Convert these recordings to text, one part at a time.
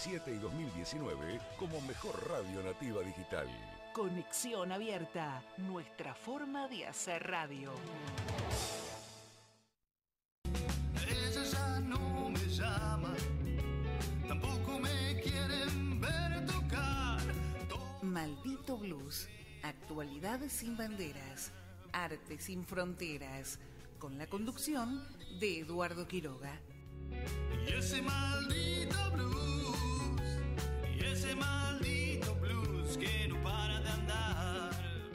2017 y 2019 como mejor radio nativa digital. Conexión Abierta, nuestra forma de hacer radio. Ella ya no me llama, tampoco me quieren ver tocar. Maldito Blues, actualidad sin banderas, arte sin fronteras, con la conducción de Eduardo Quiroga. Y ese maldito blues, y ese maldito blues que no para de andar.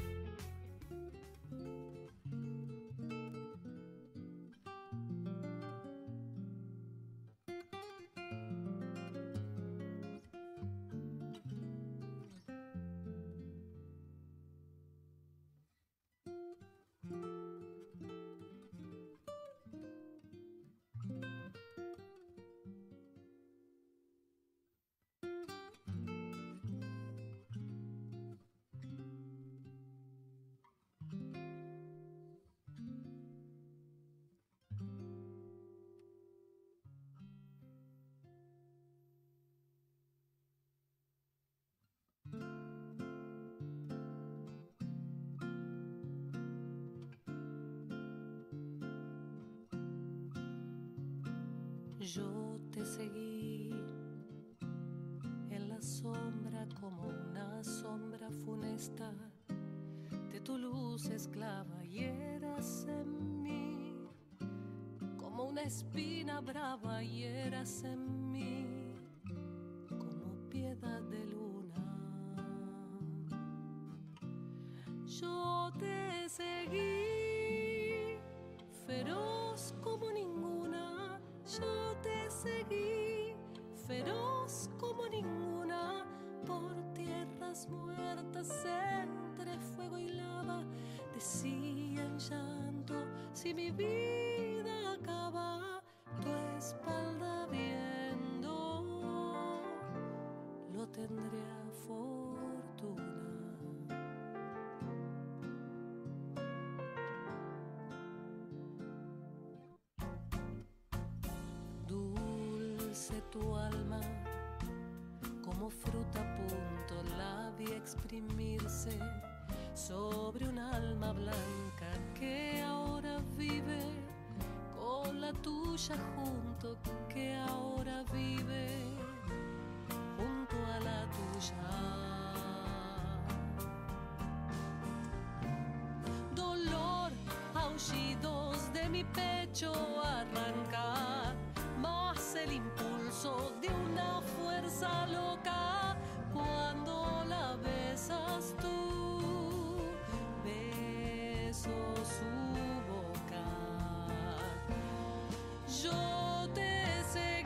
Yo te seguí en la sombra como una sombra funesta de tu luz esclava y eras en mí como una espina brava y eras en mí como piedad de luna. Yo te seguí feroz como ninguna. Yo te seguí, feroz como ninguna, por tierras muertas entre fuego y lava. Decía en llanto, si mi vida acaba, tu espalda viendo, lo tendré a fortuna. Tu alma como fruta a punto la vi exprimirse sobre un alma blanca que ahora vive con la tuya junto, que ahora vive junto a la tuya. Dolor, aullidos de mi pecho arrancar, más el impulso de una fuerza loca cuando la besas tú. Beso su boca. Yo te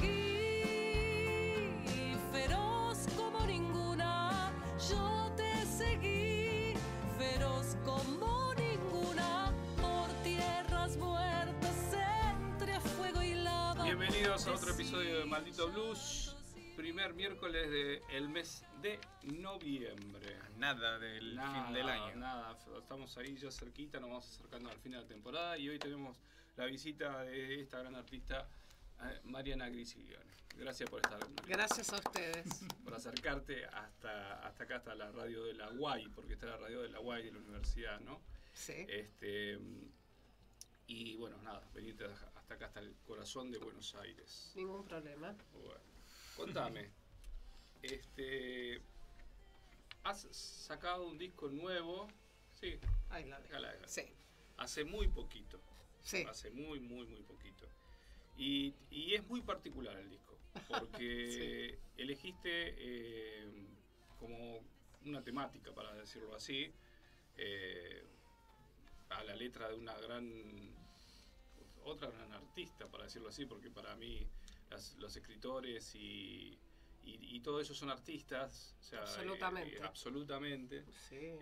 seguí feroz como ninguna. Yo te seguí feroz como ninguna por tierras muertas entre fuego y lava. Bienvenidos a otro episodio de Maldito Blues, primer miércoles del mes de noviembre. Nada del fin del año. Nada, estamos ahí ya cerquita, nos vamos acercando al fin de la temporada y hoy tenemos la visita de esta gran artista, Mariana Grisiglione. Gracias por estar, Mariana. Gracias a ustedes. Por acercarte hasta acá, hasta la radio de la UAI, porque está la radio de la UAI de la universidad, ¿no? Sí. Y bueno, nada, venirte hasta acá, hasta el corazón de Buenos Aires. Ningún problema. Bueno, contame, has sacado un disco nuevo, sí, Ahí la dejo. Sí. Hace muy poquito, Sí. hace muy poquito. Y es muy particular el disco, porque Sí. elegiste como una temática, para decirlo así, a la letra de otra gran artista, para decirlo así, porque para mí los escritores y todo eso son artistas, o sea, Absolutamente. absolutamente. Sí.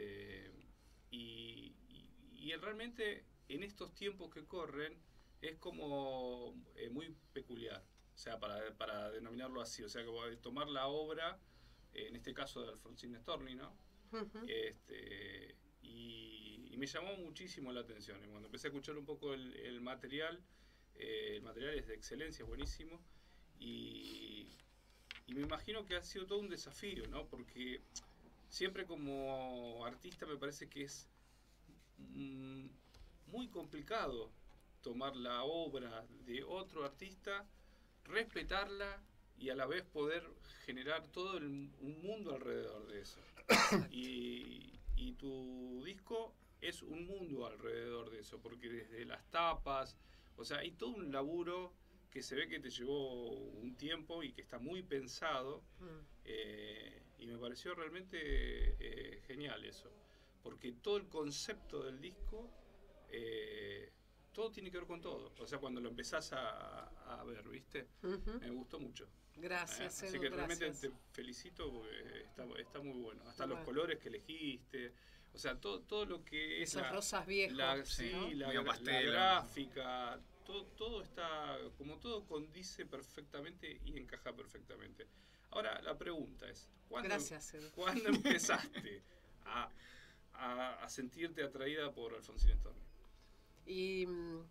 Y realmente en estos tiempos que corren es como muy peculiar, o sea, para denominarlo así, o sea, como tomar la obra, en este caso de Alfonsín Storni, ¿no? Uh-huh. Y me llamó muchísimo la atención. Y cuando empecé a escuchar un poco el material es de excelencia, es buenísimo. Y y me imagino que ha sido todo un desafío, ¿no? Porque siempre como artista me parece que es muy complicado tomar la obra de otro artista, respetarla y a la vez poder generar todo un mundo alrededor de eso. Y tu disco es un mundo alrededor de eso, porque desde las tapas, o sea, hay todo un laburo que se ve que te llevó un tiempo y que está muy pensado, y me pareció realmente genial eso, porque todo el concepto del disco, todo tiene que ver con todo, o sea, cuando lo empezás a ver, ¿viste? Me gustó mucho. Gracias, Así Edu, que realmente gracias. te felicito porque está muy bueno, hasta Bueno. los colores que elegiste, o sea, todo lo que es Esos rosas viejos. sí, ¿no? Medio la pastel, gráfica, todo está, como todo condice perfectamente y encaja perfectamente. Ahora, la pregunta es, Gracias, Edu. ¿cuándo empezaste a sentirte atraída por Alfonsina Storni? Y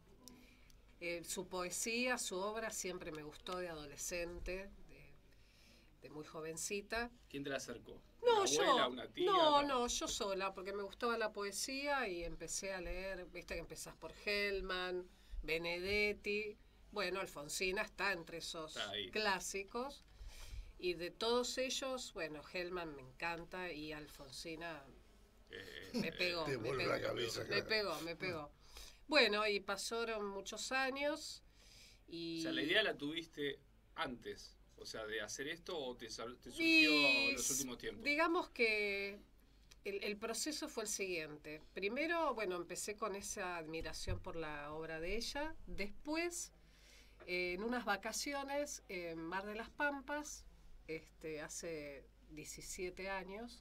su poesía, su obra siempre me gustó de adolescente, de muy jovencita. ¿Quién te la acercó? No, ¿Una abuela, una tía? no, yo sola, porque me gustaba la poesía y empecé a leer, viste que empezás por Hellman, Benedetti, bueno, Alfonsina está entre esos Está ahí. clásicos, y de todos ellos, bueno, Hellman me encanta y Alfonsina me pegó, Te vuelve la cabeza. me pegó. Bueno, y pasaron muchos años y... O sea, la idea la tuviste antes, o sea, de hacer esto, o te surgió Y en los últimos tiempos. digamos que el proceso fue el siguiente. Primero, bueno, empecé con esa admiración por la obra de ella. Después, en unas vacaciones en Mar de las Pampas, hace 17 años,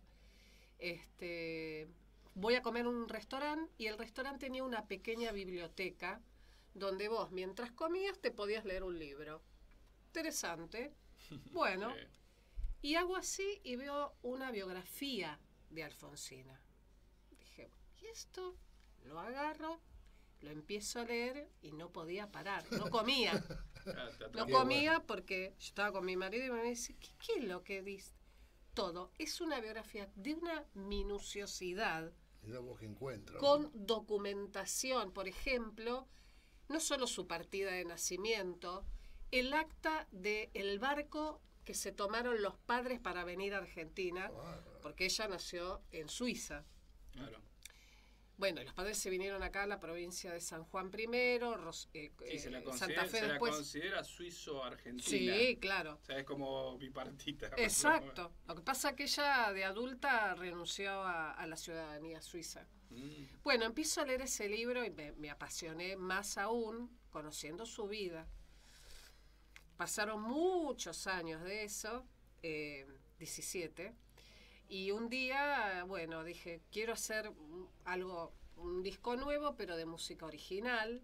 voy a comer en un restaurante y el restaurante tenía una pequeña biblioteca donde vos, mientras comías, te podías leer un libro. Interesante. Bueno, y hago así y veo una biografía de Alfonsina. Dije, ¿y esto? Lo agarro, lo empiezo a leer y no podía parar. No comía. No comía porque yo estaba con mi marido y me dice, ¿qué es lo que dice? Todo. Es una biografía de una minuciosidad. Mirá vos que encuentro. Con documentación, por ejemplo, no solo su partida de nacimiento, el acta del barco que se tomaron los padres para venir a Argentina, porque ella nació en Suiza. Claro. Bueno, los padres se vinieron acá a la provincia de San Juan primero, Sí, se la Santa Fe se la después. considera suizo-argentina. Sí, claro. O sea, es como bipartita. Exacto. Lo que pasa es que ella de adulta renunció a la ciudadanía suiza. Bueno, empiezo a leer ese libro y me apasioné más aún conociendo su vida. Pasaron muchos años de eso, 17, y un día, bueno, dije, quiero hacer un disco nuevo, pero de música original,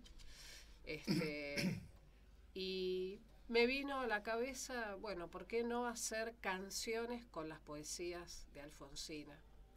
y me vino a la cabeza, bueno, ¿por qué no hacer canciones con las poesías de Alfonsina?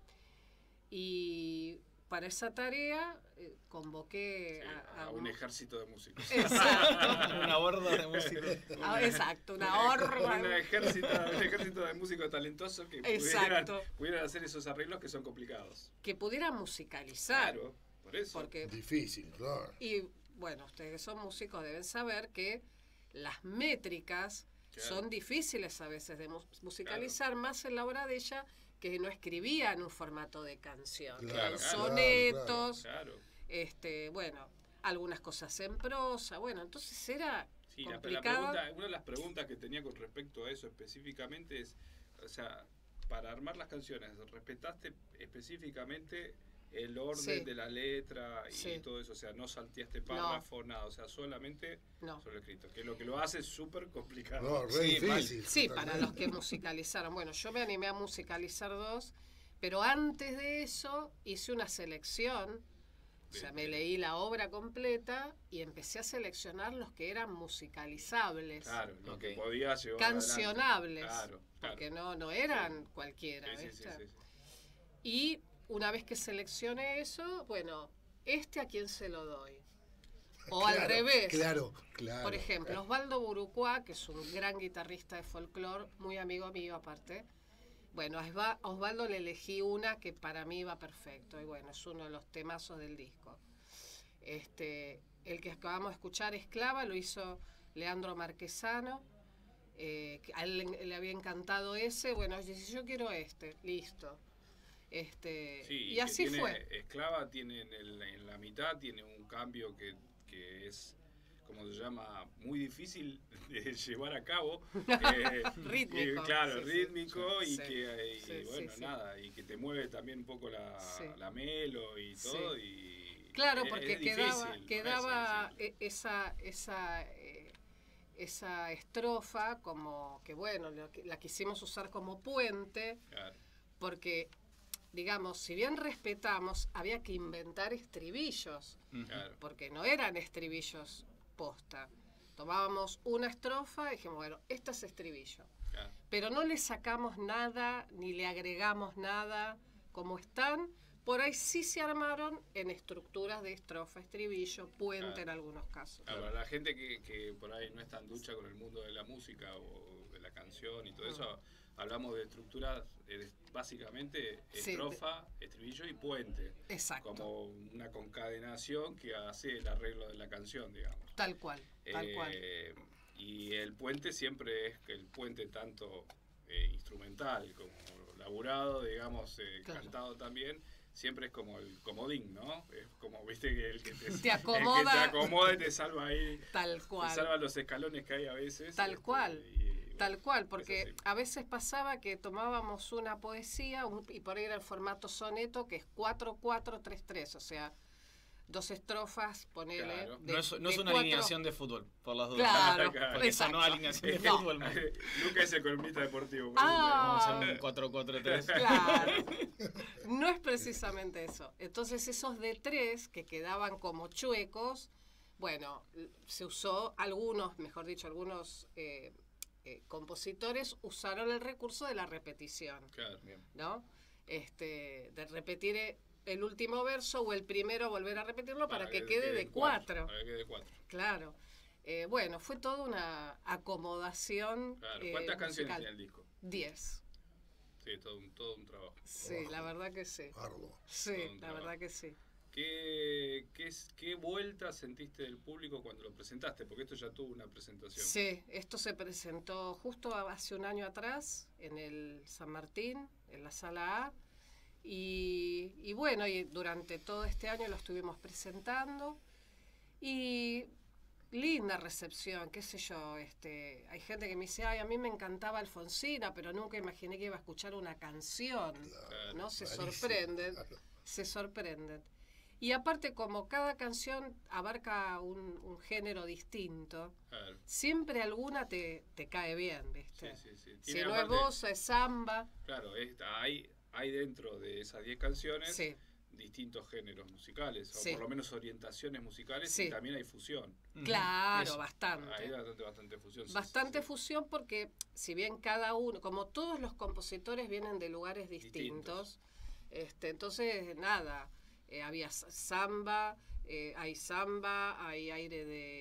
Y para esa tarea convoqué a un ejército de músicos. Exacto. Una horda de músicos. Exacto, una horda. Un ejército de músicos talentosos que pudieran hacer esos arreglos que son complicados. Que pudieran musicalizar. Claro, por eso. Porque, difícil, claro. y bueno, ustedes que son músicos deben saber que las métricas son difíciles a veces de musicalizar, más en la obra de ella, que no escribía en un formato de canción. Claro, sonetos, claro. Bueno, algunas cosas en prosa, bueno, entonces era Sí, complicado. una de las preguntas que tenía con respecto a eso específicamente es, o sea, para armar las canciones, ¿respetaste específicamente el orden de la letra y todo eso? O sea, no salteaste párrafo, nada, o sea, solamente sobre el escrito, que es lo que lo hace súper complicado. No, re difícil. Sí, totalmente. para los que musicalizaron. Bueno, yo me animé a musicalizar 2, pero antes de eso hice una selección. O sea, me leí la obra completa y empecé a seleccionar los que eran musicalizables. Claro, lo que podía llevar cancionables. Claro. Porque no eran cualquiera. Sí. Y una vez que seleccioné eso, bueno, ¿a quién se lo doy? O al revés. Claro. Por ejemplo, Osvaldo Burucuá, que es un gran guitarrista de folclore, muy amigo mío aparte. Bueno, a Osvaldo le elegí una que para mí va perfecto. Y bueno, es uno de los temazos del disco. El que acabamos de escuchar, Esclava, lo hizo Leandro Marquesano. A él le había encantado ese. Bueno, yo quiero listo. Y así fue. Esclava tiene en la mitad tiene un cambio que es, como se llama, muy difícil de llevar a cabo. Rítmico. Claro, Sí, rítmico sí. Nada, y que te mueve también un poco la melo y todo. Y claro, porque es quedaba difícil. esa estrofa como que, bueno, la quisimos usar como puente, Claro. porque, digamos, si bien respetamos, había que inventar estribillos, Claro. porque no eran estribillos posta. Tomábamos una estrofa y dijimos, bueno, esta es estribillo. Claro. Pero no le sacamos nada, ni le agregamos nada, como están. Por ahí sí se armaron en estructuras de estrofa, estribillo, puente Claro. en algunos casos. Claro, la gente que por ahí no es tan ducha con el mundo de la música o de la canción y todo eso, hablamos de estructuras básicamente Sí, estrofa, estribillo y puente. Exacto. Como una concadenación que hace el arreglo de la canción, digamos. Tal cual, tal cual. Y el puente siempre es el puente tanto instrumental como laburado, digamos, Claro. cantado también. Siempre es como el comodín, ¿no? Es como, viste, que el que Te acomoda. el que te acomoda y te salva ahí. Tal Te cual. salva los escalones que hay a veces. Tal cual. Tal cual, porque es así. a veces pasaba que tomábamos una poesía y por ahí era el formato soneto, que es 4-4-3-3, o sea, 2 estrofas, ponele. Claro. No es de una 4. alineación de fútbol, por las dudas. Claro, Porque eso no es exacto. alineación de No. fútbol. man. Luca es el columnista deportivo. Ah. Vamos a hacer un 4-4-3. Claro. No es precisamente eso. Entonces esos de 3 que quedaban como chuecos, bueno, se usó algunos compositores usaron el recurso de la repetición, Claro. ¿no? De repetir el último verso o el primero, volver a repetirlo para que quede de 4. Para que quede de 4. Claro. Bueno, fue toda una acomodación. Claro. ¿Cuántas canciones musical. tiene el disco? 10. Sí, todo un trabajo. Sí, la verdad que sí. Arduo. Sí, Todo un la trabajo. verdad que sí. ¿Qué vuelta sentiste del público cuando lo presentaste? Porque esto ya tuvo una presentación. Sí, esto se presentó justo hace un año atrás en el San Martín, en la sala A. Y bueno, y durante todo este año lo estuvimos presentando. Y linda recepción, qué sé yo. Hay gente que me dice, ay, a mí me encantaba Alfonsina, pero nunca imaginé que iba a escuchar una canción. Claro. ¿No? Se Rarísimo, sorprenden. claro. Se sorprenden. Y aparte, como cada canción abarca un género distinto, Claro. siempre alguna te cae bien, ¿viste? Sí. Si Tiene no es aparte- bossa, es samba. Claro, hay dentro de esas 10 canciones Sí, distintos géneros musicales, Sí. o por lo menos orientaciones musicales, Sí. y también hay fusión. claro, Eso. bastante. Hay bastante fusión. Bastante Sí. fusión porque si bien cada uno, como todos los compositores vienen de lugares distintos, entonces nada, había samba, hay aire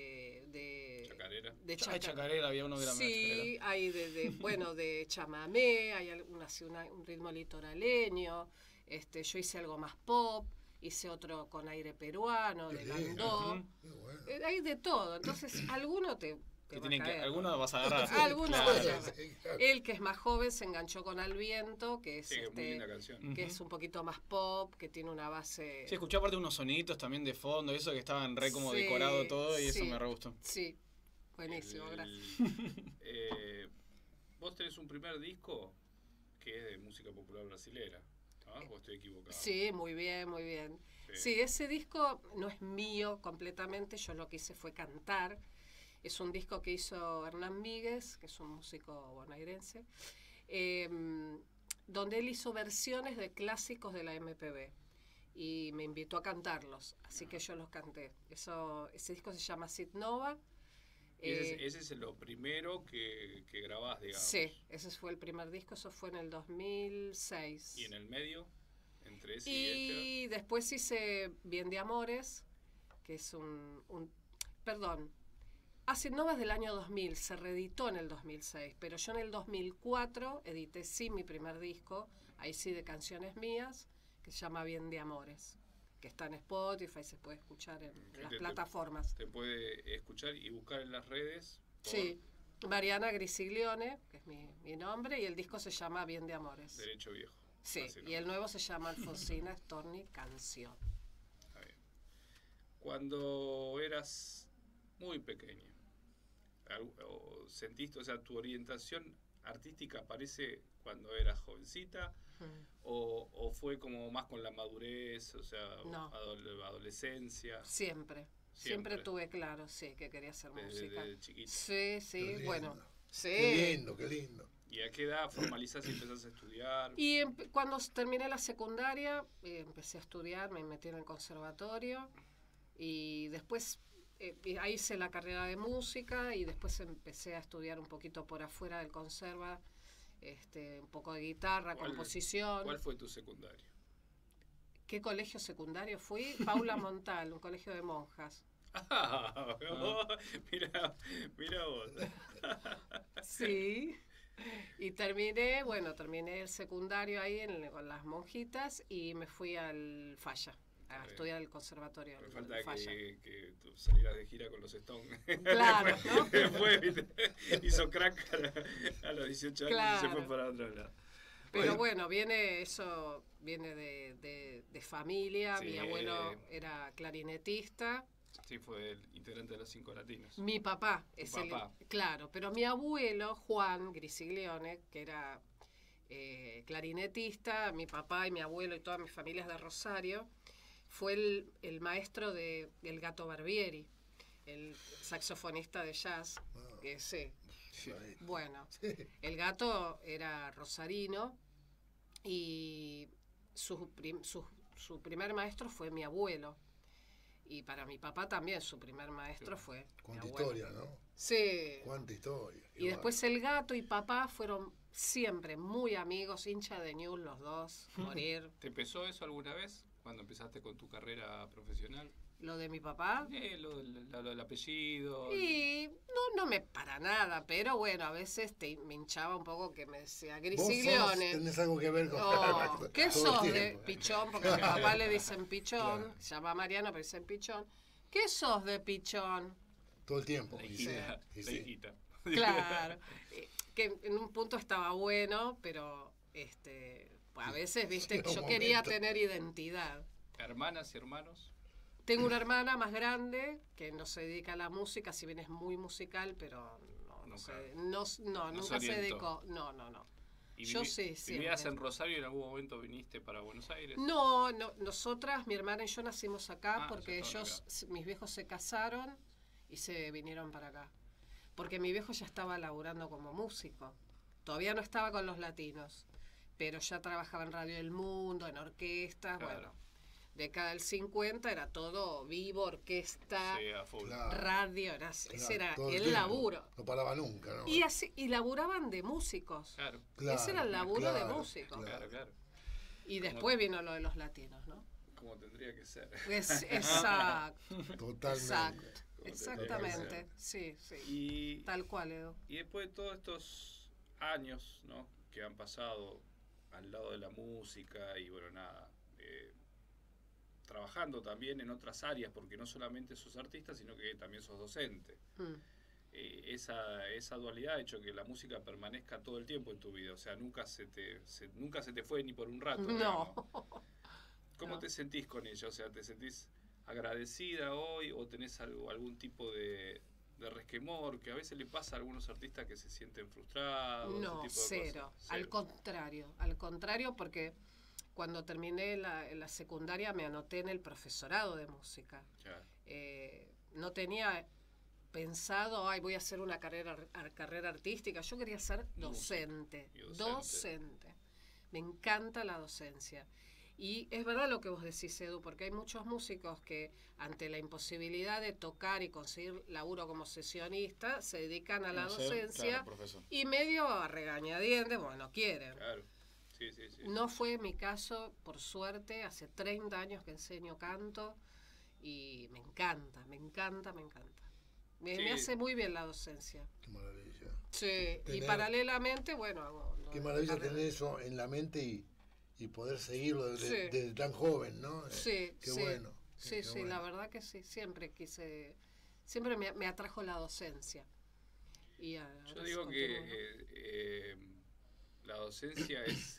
de Chacarera. de Hay chaca- chacarera, había uno que era medio Sí, hay de chamamé, hay un ritmo litoraleño, yo hice algo más pop, hice otro con aire peruano, de Qué lindo. landó, Qué bueno. hay de todo, entonces alguno te Que va a tienen que, caer. alguno vas a agarrar. Alguno Claro. vas a agarrar. Sí, claro. El que es más joven se enganchó con Al Viento, que es Sí, que es muy linda canción. que es un poquito más pop, que tiene una base. Sí, escuché aparte unos soniditos también de fondo, eso que estaban re como Sí, decorado todo y eso sí. me re gustó. Sí, buenísimo, gracias. Vos tenés un primer disco que es de música popular brasilera, ¿no? ¿O estoy equivocado? Sí, muy bien, muy bien. Sí, ese disco no es mío completamente, yo lo que hice fue cantar. Es un disco que hizo Hernán Míguez, que es un músico bonaerense, donde él hizo versiones de clásicos de la MPB y me invitó a cantarlos, así que yo los canté. Ese disco se llama Sit Nova. Y ese es lo primero que grabás, digamos. Sí, ese fue el primer disco, eso fue en el 2006. ¿Y en el medio? Entre ese Y después hice Bien de Amores, que es perdón, Acid Nova es del año 2000, se reeditó en el 2006, pero yo en el 2004 edité sí mi primer disco, ahí sí de canciones mías, que se llama Bien de Amores, que está en Spotify, se puede escuchar en las plataformas. Te puede escuchar y buscar en las redes. Sí, Mariana Grisiglione, que es mi nombre, y el disco se llama Bien de Amores. Derecho Viejo. Sí, Así, ¿no? y el nuevo se llama Alfonsina Storni Canción. Está bien. Cuando eras muy pequeño, o sentiste, o sea, tu orientación artística aparece cuando eras jovencita, o fue como más con la madurez, o sea, No. adolescencia, Siempre tuve claro, sí, que quería hacer música. desde chiquita. Sí, sí, Qué lindo. bueno. Sí. Qué lindo, qué lindo. ¿Y a qué edad formalizás y empezás a estudiar? Y cuando terminé la secundaria, empecé a estudiar, me metí en el conservatorio y después ahí hice la carrera de música y después empecé a estudiar un poquito por afuera del conserva, un poco de guitarra, composición. ¿Cuál fue tu secundario? ¿Qué colegio secundario fui? Paula Montal, un colegio de monjas. Ah, mira vos. Sí. Y terminé el secundario ahí con las monjitas y me fui al Falla a estudiar el conservatorio. Me falta Falla. que tú salieras de gira con los Stones. Claro, ¿no? Después hizo crack a los 18 años y se Claro. fue para otro lado. Pero bueno, viene de familia. Sí. Mi abuelo era clarinetista. Sí, fue el integrante de los 5 latinos. Mi papá Tu es papá. claro, pero mi abuelo, Juan Grisiglione, que era clarinetista, mi papá y mi abuelo y toda mi familia es de Rosario, fue el maestro de El Gato Barbieri, el saxofonista de jazz, que sí. Bueno, el Gato era rosarino y su primer maestro fue mi abuelo. Y para mi papá también su primer maestro fue mi Cuánta abuelo. historia, ¿no? Sí. Cuánta historia. Y después el Gato y papá fueron siempre muy amigos, hincha de Newell's los dos, morir. ¿Te pesó eso alguna vez cuando empezaste con tu carrera profesional? Lo de mi papá. Lo del apellido. Y no me para nada, pero bueno, a veces me hinchaba un poco que me decía Vos Grisiglione. tenés algo que ver con Oh, ¿qué todo el sos de tiempo. Pichón? Porque a mi papá le dicen Pichón, Claro. se llama Mariano, pero dicen Pichón. ¿Qué sos de Pichón? Todo el tiempo. La Y sí, hijita. y La sí. hijita. Claro, que en un punto estaba bueno, pero a veces, viste, En un yo quería momento. tener identidad. ¿Hermanas y hermanos? Tengo una hermana más grande que no se dedica a la música, si bien es muy musical, pero nunca se orientó. dedicó. No. ¿Y Yo sí, ¿Vivías siempre. en Rosario y en algún momento viniste para Buenos Aires? No, nosotras, mi hermana y yo nacimos acá Ah, porque ya estaban mis viejos se casaron y se vinieron para acá. Porque mi viejo ya estaba laburando como músico. Todavía no estaba con los latinos, pero ya trabajaba en Radio El Mundo, en orquestas, Claro. bueno. Década del 50 era todo vivo, orquesta, Sí, a full. Claro. radio, ese era todo el tiempo. laburo. No paraba nunca, ¿no? Y laburaban de músicos. Claro, Claro, Ese era el laburo de claro, músicos. claro, claro. Y después vino lo de los latinos, ¿no? Como tendría que ser. Exacto, Totalmente. exacto. Como Exactamente, tendría que sí. Y, Tal cual, Edu. y después de todos estos años, ¿no?, que han pasado al lado de la música y bueno, nada, trabajando también en otras áreas, porque no solamente sos artista, sino que también sos docente. Mm. Esa dualidad ha hecho que la música permanezca todo el tiempo en tu vida, o sea, nunca se te fue ni por un rato. No. digamos. ¿Cómo No. te sentís con ella? O sea, ¿te sentís agradecida hoy o tenés algún tipo de resquemor que a veces le pasa a algunos artistas que se sienten frustrados? No, ese tipo de cero. cosas? Al contrario, porque cuando terminé la secundaria me anoté en el profesorado de música. Claro. No tenía pensado, voy a hacer una carrera artística. Yo quería ser docente. Y docente. Docente. Me encanta la docencia. Y es verdad lo que vos decís, Edu, porque hay muchos músicos que ante la imposibilidad de tocar y conseguir laburo como sesionista, se dedican a la Como ser, docencia claro, profesor. y medio a regañadientes, porque no quieren. Claro. Sí. No fue mi caso, por suerte, hace 30 años que enseño canto y me encanta. Me Sí. hace muy bien la docencia. Qué maravilla. Sí, y Tener- paralelamente, bueno, hago... Qué maravilla tener eso en la mente y poder seguirlo desde, Sí. desde tan joven, ¿no? Sí, Qué sí. bueno. Sí, qué sí, bueno. la verdad que sí. Siempre me atrajo la docencia. Y ahora Yo sí digo continúo, ¿no? que la docencia es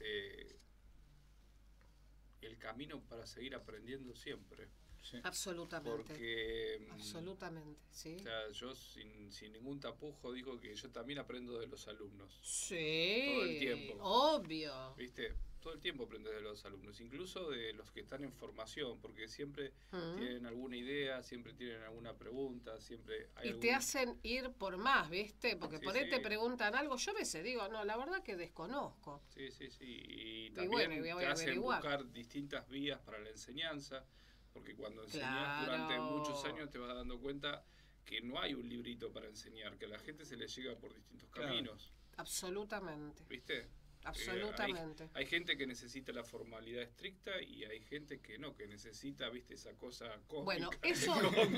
el camino para seguir aprendiendo siempre. Sí. Absolutamente. Porque, Absolutamente, sí. o sea, yo sin ningún tapujo digo que yo también aprendo de los alumnos. Sí. todo el tiempo. Obvio. ¿Viste? Todo el tiempo aprendes de los alumnos, incluso de los que están en formación, porque siempre Mm. tienen alguna idea, siempre tienen alguna pregunta, siempre hay Y algún- te hacen ir por más, ¿viste? Porque Sí, por ahí sí. te preguntan algo. Yo a veces digo, no, la verdad que desconozco. Sí, sí, sí. Y bueno, también y voy te a hacen averiguar. buscar distintas vías para la enseñanza, porque cuando enseñas Claro. durante muchos años te vas dando cuenta que no hay un librito para enseñar, que a la gente se le llega por distintos Claro. caminos, Absolutamente. ¿viste? Absolutamente. Hay gente que necesita la formalidad estricta y hay gente que no, que necesita, ¿viste? Esa cosa cósmica. Bueno, eso...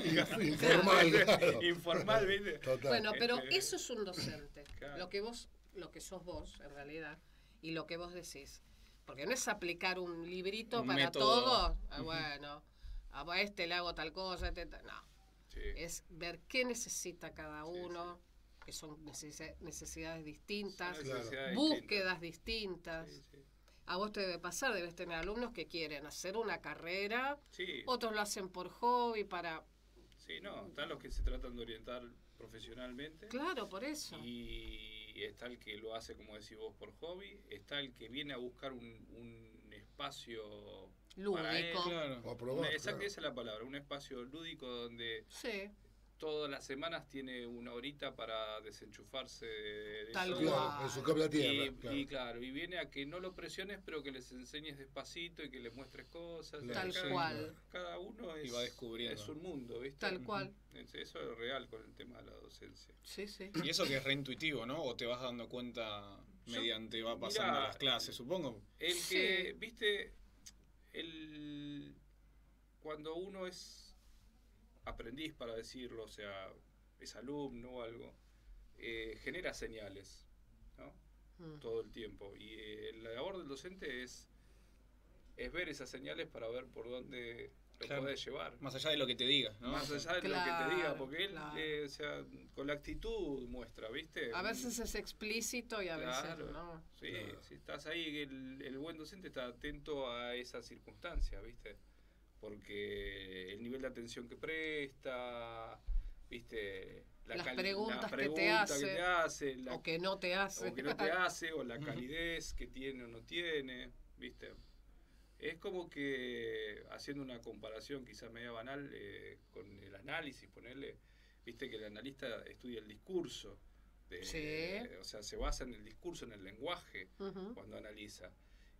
Informal, claro. Informal, ¿viste? Total. Bueno, pero Este, eso es un docente. Claro. Lo que sos vos, en realidad, y lo que vos decís. Porque no es aplicar un librito Un para método. todos. Bueno, a este le hago tal cosa, no. sí. Es ver qué necesita cada uno, que son necesidades distintas, Son Claro. necesidades búsquedas distintas. distintas. Sí, A vos te debe pasar, debes tener alumnos que quieren hacer una carrera, sí. Sí. otros lo hacen por hobby, para... Sí, no, están los que se tratan de orientar profesionalmente. Claro, por eso. Y está el que lo hace, como decís vos, por hobby. Está el que viene a buscar un espacio para él. Lúdico. Claro. O a probar, Exacto, claro. esa es la palabra. Un espacio lúdico donde Sí, todas las semanas tiene una horita para desenchufarse de Tal todo. cual. Claro, en su cable a tierra. Y, claro. y claro, y viene a que no lo presiones, pero que les enseñes despacito y que les muestres cosas. Claro, tal Cada- cual. Cada uno Y es, va descubriendo. es un mundo, ¿viste? Tal cual. Eso es real con el tema de la docencia. Sí, sí. Y eso que es reintuitivo, ¿no? O te vas dando cuenta mediante va pasando mirá, las clases, supongo. El Sí. que, viste, cuando uno es aprendiz, para decirlo, o sea, es alumno o algo, genera señales, ¿no? Mm. Todo el tiempo. Y la labor del docente es ver esas señales para ver por dónde lo Claro. podés llevar. Más allá de lo que te diga, ¿no? Más allá de lo que te Claro, diga, porque él, claro. o sea, con la actitud muestra, ¿viste? A veces es explícito y a veces Claro, no. sí, Claro. si estás ahí, el buen docente está atento a esas circunstancias, ¿viste? Porque el nivel de atención que presta, ¿viste? Las la preguntas que te pregunta hace, que te hace, la- O que no te hace. o que no te hace, o la calidez que tiene o no tiene, ¿viste? Es como que, haciendo una comparación quizás media banal, con el análisis, ponerle, viste que el analista estudia el discurso, Sí. o sea, se basa en el discurso, en el lenguaje, Ujú. cuando analiza.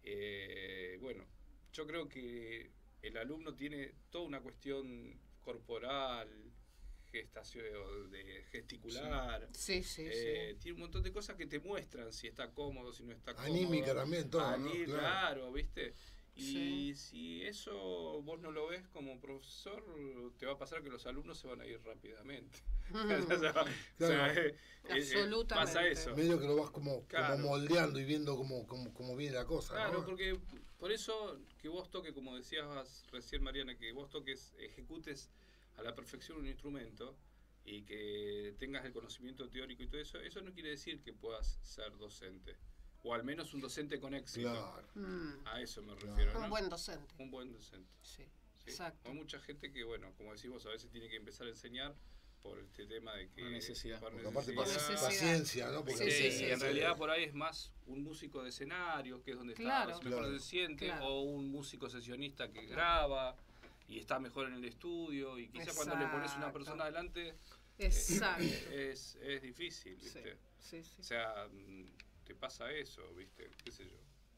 Bueno, yo creo que el alumno tiene toda una cuestión corporal, gestación, de gesticular, Sí, sí, tiene un montón de cosas que te muestran si está cómodo, si no está cómodo. Anímica también, todo, ¿no? Claro, ¿viste? Y Sí. si eso vos no lo ves como profesor, te va a pasar que los alumnos se van a ir rápidamente. O sea, Claro. Absolutamente. pasa eso. Medio que lo vas como Claro. moldeando y viendo cómo viene la cosa. Claro, ¿no? porque por eso que vos toques, como decías recién Mariana, que vos toques, ejecutes a la perfección un instrumento y que tengas el conocimiento teórico y todo eso, eso no quiere decir que puedas ser docente. O al menos un docente con éxito. Claro. Mm. A eso me Claro. refiero, ¿no? Un buen docente. Un buen docente. Sí, ¿sí? exacto. Hay mucha gente que, bueno, como decís vos, a veces tiene que empezar a enseñar por este tema de que... Por necesidad. por Porque aparte Por necesidad. paciencia, ¿no? Porque Sí, sí, sí, y en sí. realidad por ahí es más un músico de escenario, que es donde Claro. está mejor Claro. se siente, Claro. o un músico sesionista que graba y está mejor en el estudio, y quizás cuando le pones una Exacto. persona adelante Exacto. es difícil, Sí, ¿viste? sí, sí. O sea, te pasa eso, ¿viste? ¿Qué sé yo?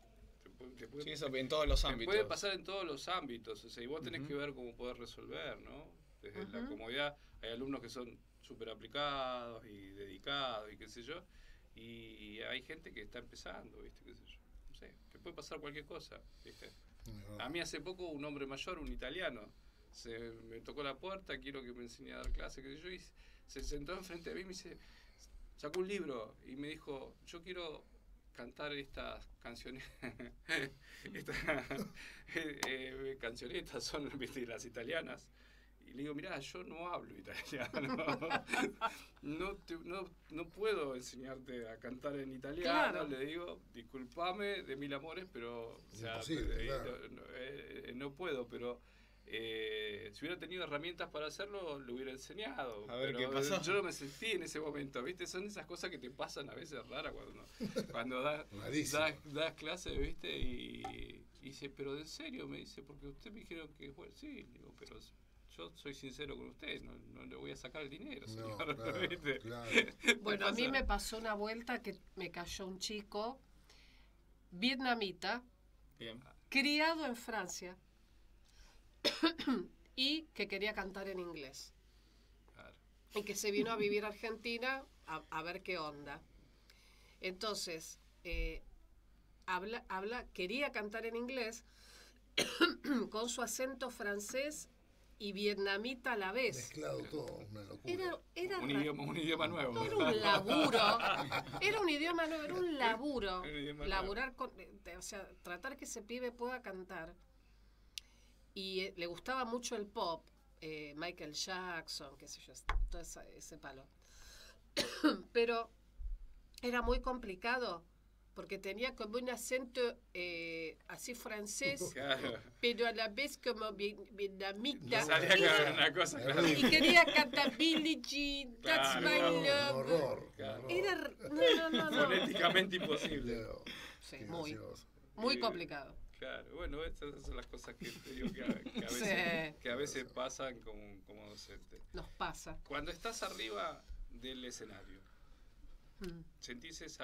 Te puede, Sí, eso en todos los te ámbitos. puede pasar en todos los ámbitos, o sea, y vos tenés Ujú. que ver cómo poder resolver, ¿no? Desde la Ujú. comodidad, hay alumnos que son súper aplicados y dedicados y qué sé yo, y hay gente que está empezando, ¿viste? ¿Qué sé yo? No sé, te puede pasar cualquier cosa, ¿viste? A mí hace poco un hombre mayor, un italiano, me tocó la puerta, quiero que me enseñe a dar clase, qué sé yo, y se sentó enfrente de mí y me dice, sacó un libro y me dijo, yo quiero cantar estas canciones, cancionetas son, ¿viste?, las italianas. Y le digo, mirá, yo no hablo italiano, no puedo enseñarte a cantar en italiano. Claro. Le digo, discúlpame de mil amores, pero o sea, Imposible, claro. no puedo, pero si hubiera tenido herramientas para hacerlo, lo hubiera enseñado. A ver, pero ¿qué pasó? yo no me sentí en ese momento, ¿viste? Son esas cosas que te pasan a veces raras cuando Rarísimo. das clases, ¿viste? Y dice, pero en serio, me dice, porque usted me dijeron que, bueno, sí, digo, pero yo soy sincero con usted, no le voy a sacar el dinero, No, señor. claro, ¿Viste? claro. Bueno, a mí me pasó una vuelta que me cayó un chico vietnamita, Bien. criado en Francia, y que quería cantar en inglés. Claro. Y que se vino a vivir a Argentina a ver qué onda. Entonces, quería cantar en inglés con su acento francés y vietnamita a la vez. Mezclado todo, una locura. Era Un idioma nuevo. Era un laburo. Era un idioma nuevo, era un laburo. Un idioma Laburar o sea, tratar que ese pibe pueda cantar. Y le gustaba mucho el pop, Michael Jackson, qué sé yo, todo ese palo. Pero era muy complicado porque tenía como un acento así francés, Claro. pero a la vez como vietnamita. Salía una cosa, claro. Y quería cantar Billie Jean, That's Claro, My Un Love. horror. Claro. un horror. Era, no. Fonéticamente imposible. Pero, Sí, qué muy, gracioso. muy complicado. Claro, bueno, esas son las cosas que te digo que a veces Sí. pasan como docente. Nos pasa. Cuando estás arriba del escenario, Mm. ¿sentís esa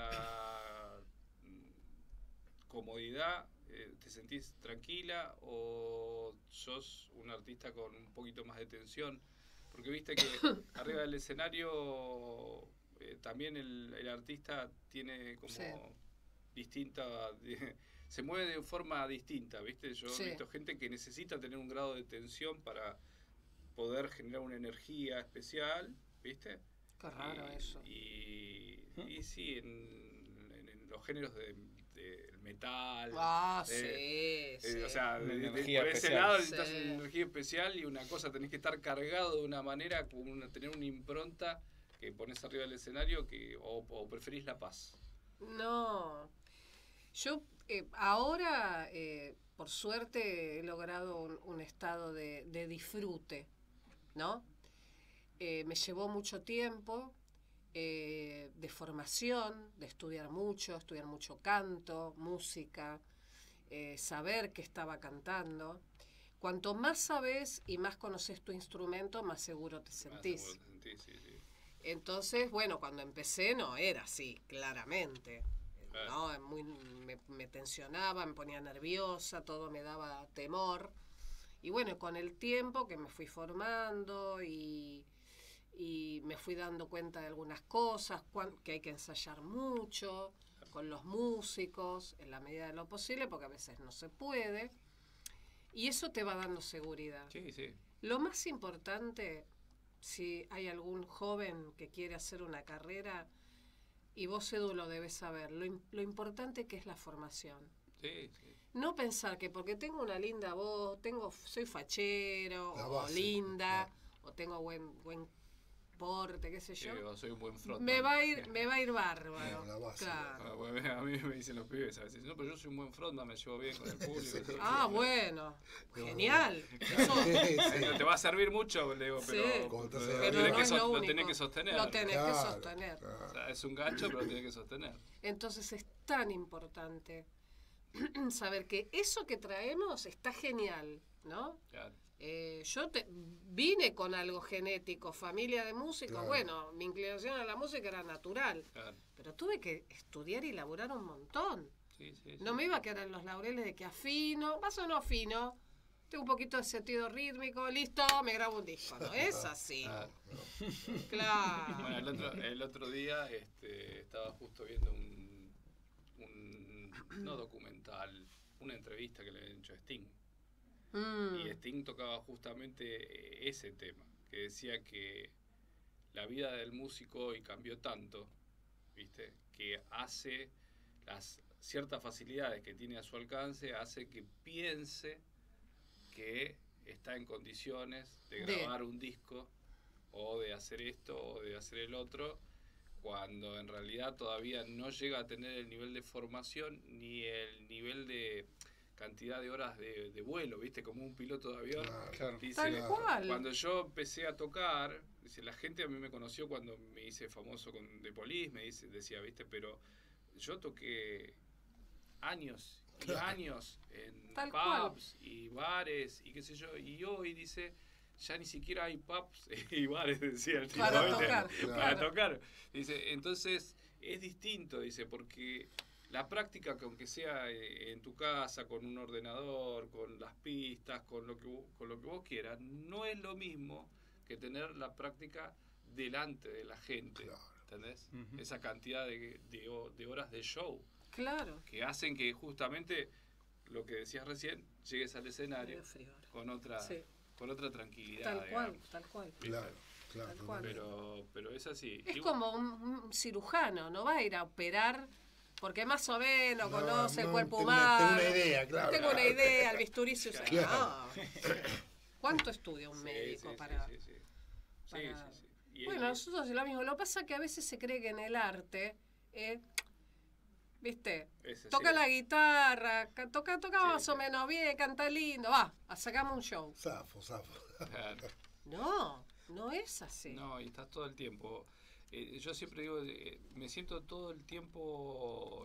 comodidad? ¿Te sentís tranquila o sos un artista con un poquito más de tensión? Porque viste que arriba del escenario también el artista tiene como Sí. distinta... se mueve de forma distinta, ¿viste? Yo Sí. he visto gente que necesita tener un grado de tensión para poder generar una energía especial, ¿viste? Qué raro eso. Y sí, en los géneros del metal. Ah, eh, sí, sí. O sea, Una por energía ese especial. lado necesitas Sí. una energía especial y una cosa, tenés que estar cargado de una manera, tener una impronta que pones arriba del escenario o preferís la paz. No. Yo ahora, por suerte, he logrado un estado de disfrute, ¿no? Me llevó mucho tiempo de formación, de estudiar mucho canto, música, saber que estaba cantando. Cuanto más sabes y más conoces tu instrumento, más seguro te sentís. Más seguro te sentís, sí. Entonces, bueno, cuando empecé no era así, claramente. Claro. ¿No? Me tensionaba, me ponía nerviosa, todo me daba temor. Y bueno, con el tiempo que me fui formando y me fui dando cuenta de algunas cosas, que hay que ensayar mucho con los músicos, en la medida de lo posible, porque a veces no se puede. Y eso te va dando seguridad. Sí, sí. Lo más importante, si hay algún joven que quiere hacer una carrera, y vos, Edu, lo debes saber, lo importante que es la formación. Sí, sí. No pensar que porque tengo una linda voz, soy fachero, La o base, linda, claro. o tengo buen porte, qué sé yo, Sí, soy un buen frontman. me va a ir bárbaro. Claro, la base. Claro. Ah, bueno, a mí me dicen los pibes a veces, no, pero yo soy un buen frontman, me llevo bien con el público. Ah, bueno, genial. Eso, Sí, sí. Te va a servir mucho, le digo, Sí. pero, Como te pero hace lo la pero tenés no que es lo lo único. tenés que sostener. Lo tenés que Claro, sostener. claro. O sea, es un gancho, pero lo tenés que sostener. Entonces es tan importante saber que eso que traemos está genial, ¿no? Claro. Yo vine con algo genético, familia de músicos, Claro. bueno, mi inclinación a la música era natural, Claro. pero tuve que estudiar y laburar un montón. Sí, sí, No sí. me iba a quedar en los laureles de que afino, más o no afino, tengo un poquito de sentido rítmico, listo, me grabo un disco, ¿no? Es así. Claro. Claro. Bueno, el otro día estaba justo viendo no documental, una entrevista que le habían hecho a Sting. Y Sting tocaba justamente ese tema, que decía que la vida del músico hoy cambió tanto, ¿viste? Que hace las ciertas facilidades que tiene a su alcance, hace que piense que está en condiciones de grabar un disco o de hacer esto o de hacer el otro, cuando en realidad todavía no llega a tener el nivel de formación ni el nivel de cantidad de horas de vuelo, ¿viste? Como un piloto de avión. Claro. Dice, Tal cual. cuando yo empecé a tocar, dice, la gente a mí me conoció cuando me hice famoso con The Police, decía, ¿viste? Pero yo toqué años y años en Tal pubs y bares y qué sé yo, y hoy dice, ya ni siquiera hay pubs y bares, decía el tipo, Para ¿viste? tocar. Para Claro. tocar. Dice, entonces es distinto, dice, porque la práctica, que aunque sea en tu casa, con un ordenador, con las pistas, con lo que vos quieras, no es lo mismo que tener la práctica delante de la gente, Claro. ¿entendés? Ujú. Esa cantidad de horas de show Claro. que hacen que justamente lo que decías recién, llegues al Me escenario dio frío ahora. con otra, Sí. con otra tranquilidad. Tal cual, digamos. tal cual. Claro, claro. Tal cual. Pero es así. Es Y- como un cirujano, no va a ir a operar porque más o menos No, conoce el no, cuerpo tengo humano. una idea, claro. Tengo una idea, el bisturí se usa. Claro. No. ¿Cuánto estudia un Sí, médico sí, para...? sí, sí, sí. Sí, para- sí, sí. Y- Bueno, nosotros es lo mismo. Lo que pasa es que a veces se cree que en el arte, ¿viste? es así. Toca la guitarra, toca Sí, más sí. o menos bien, canta lindo, va, sacamos un show. Zafo. Claro. No es así. No, y estás todo el tiempo. Yo siempre digo, me siento todo el tiempo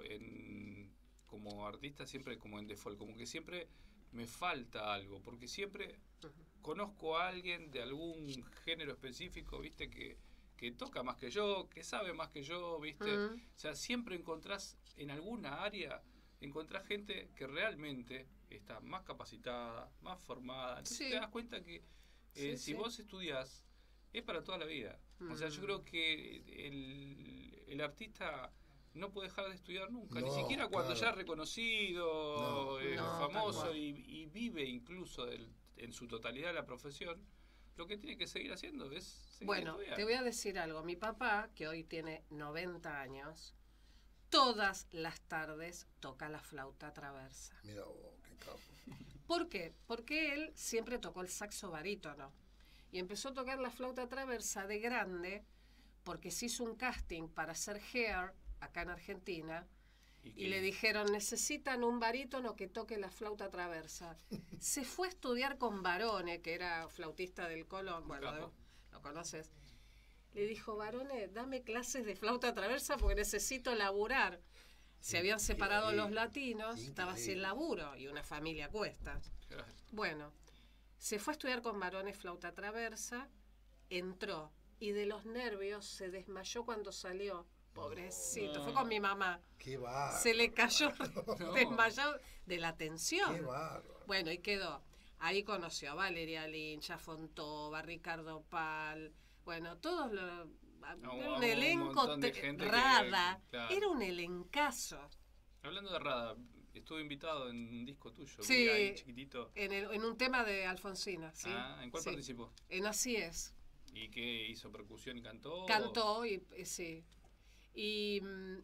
como artista, siempre como en default, como que siempre me falta algo, porque siempre conozco a alguien de algún género específico, ¿viste? Que toca más que yo, que sabe más que yo, ¿viste? Mm. O sea, siempre encontrás en alguna área, encontrás gente que realmente está más capacitada, más formada. Entonces Sí. te das cuenta que Sí, si sí. vos estudias, es para toda la vida. O sea, yo Mm. creo que el artista no puede dejar de estudiar nunca, ni No, siquiera cuando claro. ya es reconocido, No, tal famoso cual. y vive incluso en su totalidad la profesión. Lo que tiene que seguir haciendo es seguir Bueno, estudiando. te voy a decir algo. Mi papá, que hoy tiene 90 años, todas las tardes toca la flauta traversa. Mira vos, qué capo. ¿Por qué? Porque él siempre tocó el saxo barítono. Y empezó a tocar la flauta traversa de grande porque se hizo un casting para hacer Hair acá en Argentina. Y que- le dijeron, necesitan un barítono que toque la flauta traversa. Se fue a estudiar con Barone, que era flautista del Colón. Bueno, capo. lo conoces. Le dijo, Barone, dame clases de flauta traversa porque necesito laburar. Se habían separado los Increíble, latinos, estaba sin increíble. laburo y una familia a cuestas. Bueno, se fue a estudiar con Barone flauta traversa, entró y de los nervios se desmayó cuando salió. Pobrecito, fue con mi mamá. Qué bárbaro. Se le cayó, No. desmayó de la tensión. Qué bárbaro. Bueno, y quedó. Ahí conoció a Valeria Lynch, a Fontova, a Ricardo Pal. Bueno, todos los... Era un un elenco, montón de gente que- Rada. claro. Era un elencazo. Hablando de Rada, estuve invitado en un disco tuyo, Sí. vi ahí chiquitito. En un tema de Alfonsina, ¿sí? Ah, ¿en cuál Sí. participó? En Así es. ¿Y qué hizo? ¿Percusión y cantó? Cantó y sí. Y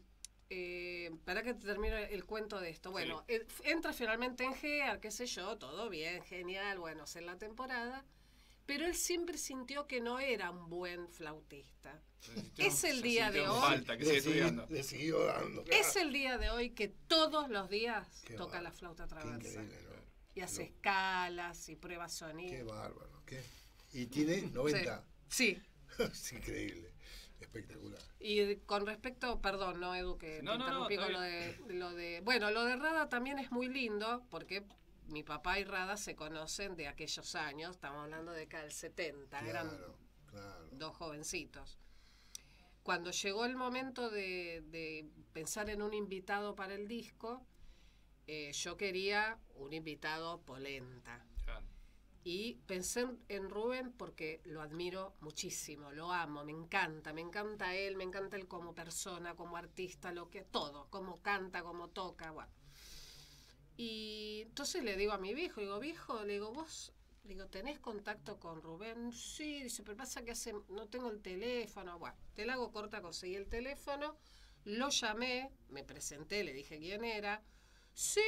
para que te termine el cuento de esto. Bueno, entra finalmente en GEAR, qué sé yo, todo bien, genial, bueno, hacer la temporada. Pero él siempre sintió que no era un buen flautista. Es el día de hoy. Falta, que sigue estudiando. Le siguió dando. Es el día de hoy que todos los días Qué toca bárbaro. la flauta Qué traversa. increíble, ¿no? Y hace escalas y prueba Qué sonido. bárbaro. ¿Qué? Y tiene 90. Sí. Es increíble. Espectacular. Y con respecto, perdón, no Edu, que No, te no, interrumpí está con lo de... Bueno, lo de Rada también es muy lindo, porque mi papá y Rada se conocen de aquellos años, estamos hablando de acá del 70, eran Claro. dos jovencitos. Cuando llegó el momento de pensar en un invitado para el disco, yo quería un invitado polenta. Claro. Y pensé en Rubén porque lo admiro muchísimo, lo amo, me encanta él, me encanta él como persona, como artista, todo, cómo canta, cómo toca, bueno. Y entonces le digo a mi viejo, viejo, le digo, vos, digo, ¿tenés contacto con Rubén? Sí, dice, pero pasa que no tengo el teléfono. Bueno, te la hago corta, conseguí el teléfono, lo llamé, me presenté, le dije quién era. Sí,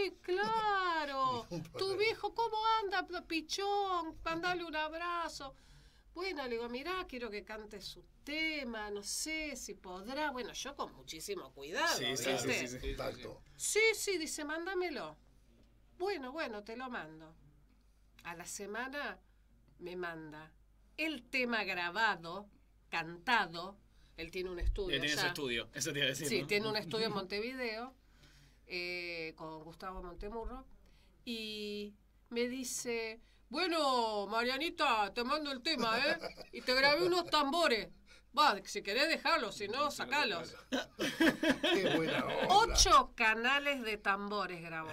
claro, tu viejo, ¿cómo anda, pichón? Mandale un abrazo. Bueno, le digo, mirá, quiero que cante su tema, no sé si podrá. Bueno, yo con muchísimo cuidado, Sí, ¿viste? sí. Contacto. Sí, dice, mándamelo. Bueno, te lo mando. A la semana me manda el tema grabado, cantado. Él tiene un estudio. Tiene su allá. estudio, eso te iba a decir. Sí, ¿no? tiene un estudio en Montevideo con Gustavo Montemurro. Y me dice, bueno, Marianita, te mando el tema, ¿eh? Y te grabé unos tambores. Va, si querés dejarlos, si no, sacalos. Qué buena onda. 8 canales de tambores grabó.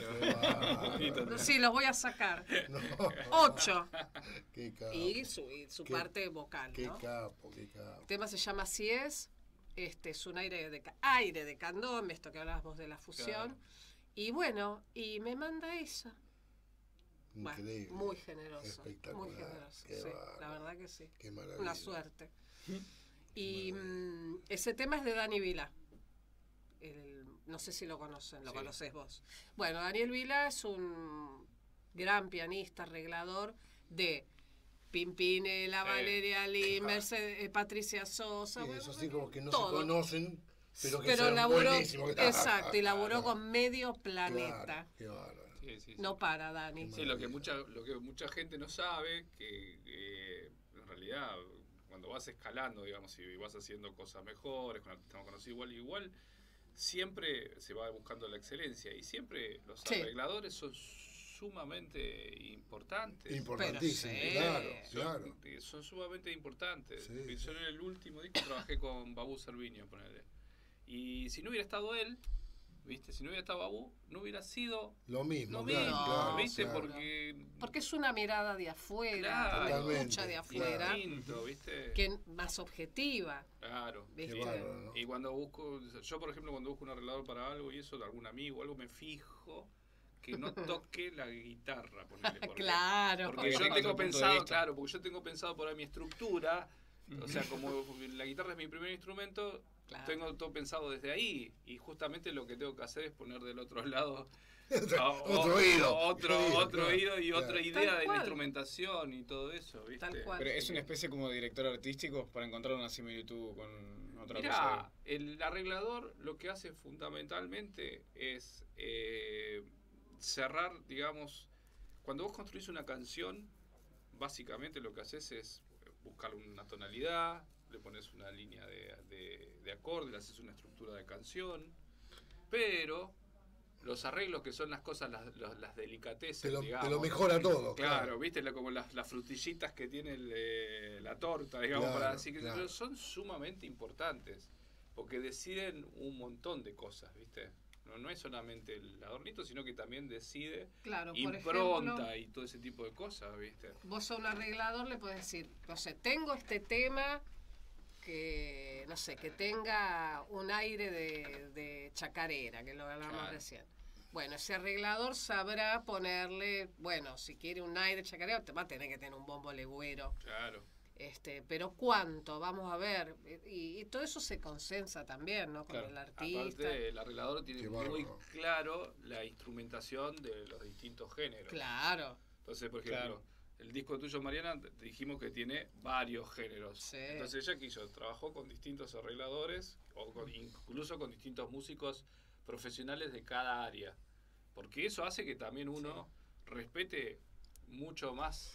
Claro. Sí, los voy a sacar. No. 8. Qué capo. Y su Qué- parte vocal, Qué ¿no? capo, qué capo. El tema se llama Así es. Es un aire de candombe, esto que hablabas vos de la fusión. Claro. Y bueno, y me manda eso. Bueno, Increíble. muy generoso. Espectacular. Muy generoso. Qué Sí, bárbaro. la verdad que sí. Qué maravilla. Una suerte. Y ese tema es de Dani Vila. No sé si lo conocen, lo Sí. conocés vos. Bueno, Daniel Vila es un gran pianista, arreglador de Pimpinela, Valeria Lee, Mercedes, Patricia Sosa. Sí, bueno, esos sí como que no todo. se conocen, pero que son laburó, buenísimos. exacto, y laburó Claro, con medio claro, planeta. qué bárbaro. Sí. No para, Dani. Sí, lo que mucha gente no sabe, que en realidad cuando vas escalando, digamos, y vas haciendo cosas mejores, con artistas más conocidos, igual siempre se va buscando la excelencia y siempre los Sí. arregladores son sumamente importantes. Importantísimo, Pero sí. claro. Son sumamente importantes. Sí. Yo en el último disco trabajé con Babú Cerviño, ponele. Y si no hubiera estado él, ¿viste? Si no hubiera estado Babú, no hubiera sido Lo mismo, lo claro, mismo, claro, ¿viste? claro. Porque Es una mirada de afuera, Claro. una Totalmente, escucha de claro. afuera, distinto, ¿viste? que más objetiva. Claro. ¿Viste? Qué bárbaro, ¿no? Y cuando busco, yo por ejemplo cuando busco un arreglador para algo y eso, de algún amigo o algo, me fijo que no toque la guitarra, ponele, porque, Claro. porque yo Tenga tengo otro punto de pensado, vista. claro, porque yo tengo pensado por ahí mi estructura, o sea, como la guitarra es mi primer instrumento, Claro. tengo todo pensado desde ahí, y justamente lo que tengo que hacer es poner del otro lado Otro oído. otro Claro, oído y claro. otra Tal idea de la cual. instrumentación y todo eso, ¿viste? Tal cual. Pero es una especie como de director artístico para encontrar una similitud con otra Mirá, cosa. el arreglador lo que hace fundamentalmente es cerrar, digamos, cuando vos construís una canción, básicamente lo que haces es buscar una tonalidad, le pones una línea de acorde, le haces una estructura de canción, pero los arreglos que son las cosas, las delicateces, Te digamos. lo mejora todo. Claro, viste, como las frutillitas que tiene la torta, digamos, Claro, para decir que claro. son sumamente importantes, porque deciden un montón de cosas, viste. No es solamente el adornito, sino que también decide Claro, por impronta ejemplo, y todo ese tipo de cosas, viste. vos a un arreglador le podés decir, no sé, tengo este tema que, no sé, que tenga un aire de chacarera, que lo hablamos Claro. recién. Bueno, ese arreglador sabrá ponerle, bueno, si quiere un aire chacarera, te va a tener que tener un bombo legüero. Claro. Pero ¿cuánto? Vamos a ver. Y todo eso se consensa también, ¿no? Con Claro. el artista. Aparte, el arreglador tiene Qué muy bárbaro. claro la instrumentación de los distintos géneros. Claro. Entonces, por ejemplo, Claro. el disco tuyo, Mariana, te dijimos que tiene varios géneros. Sí. Entonces ella trabajó con distintos arregladores, incluso con distintos músicos profesionales de cada área. Porque eso hace que también uno respete mucho más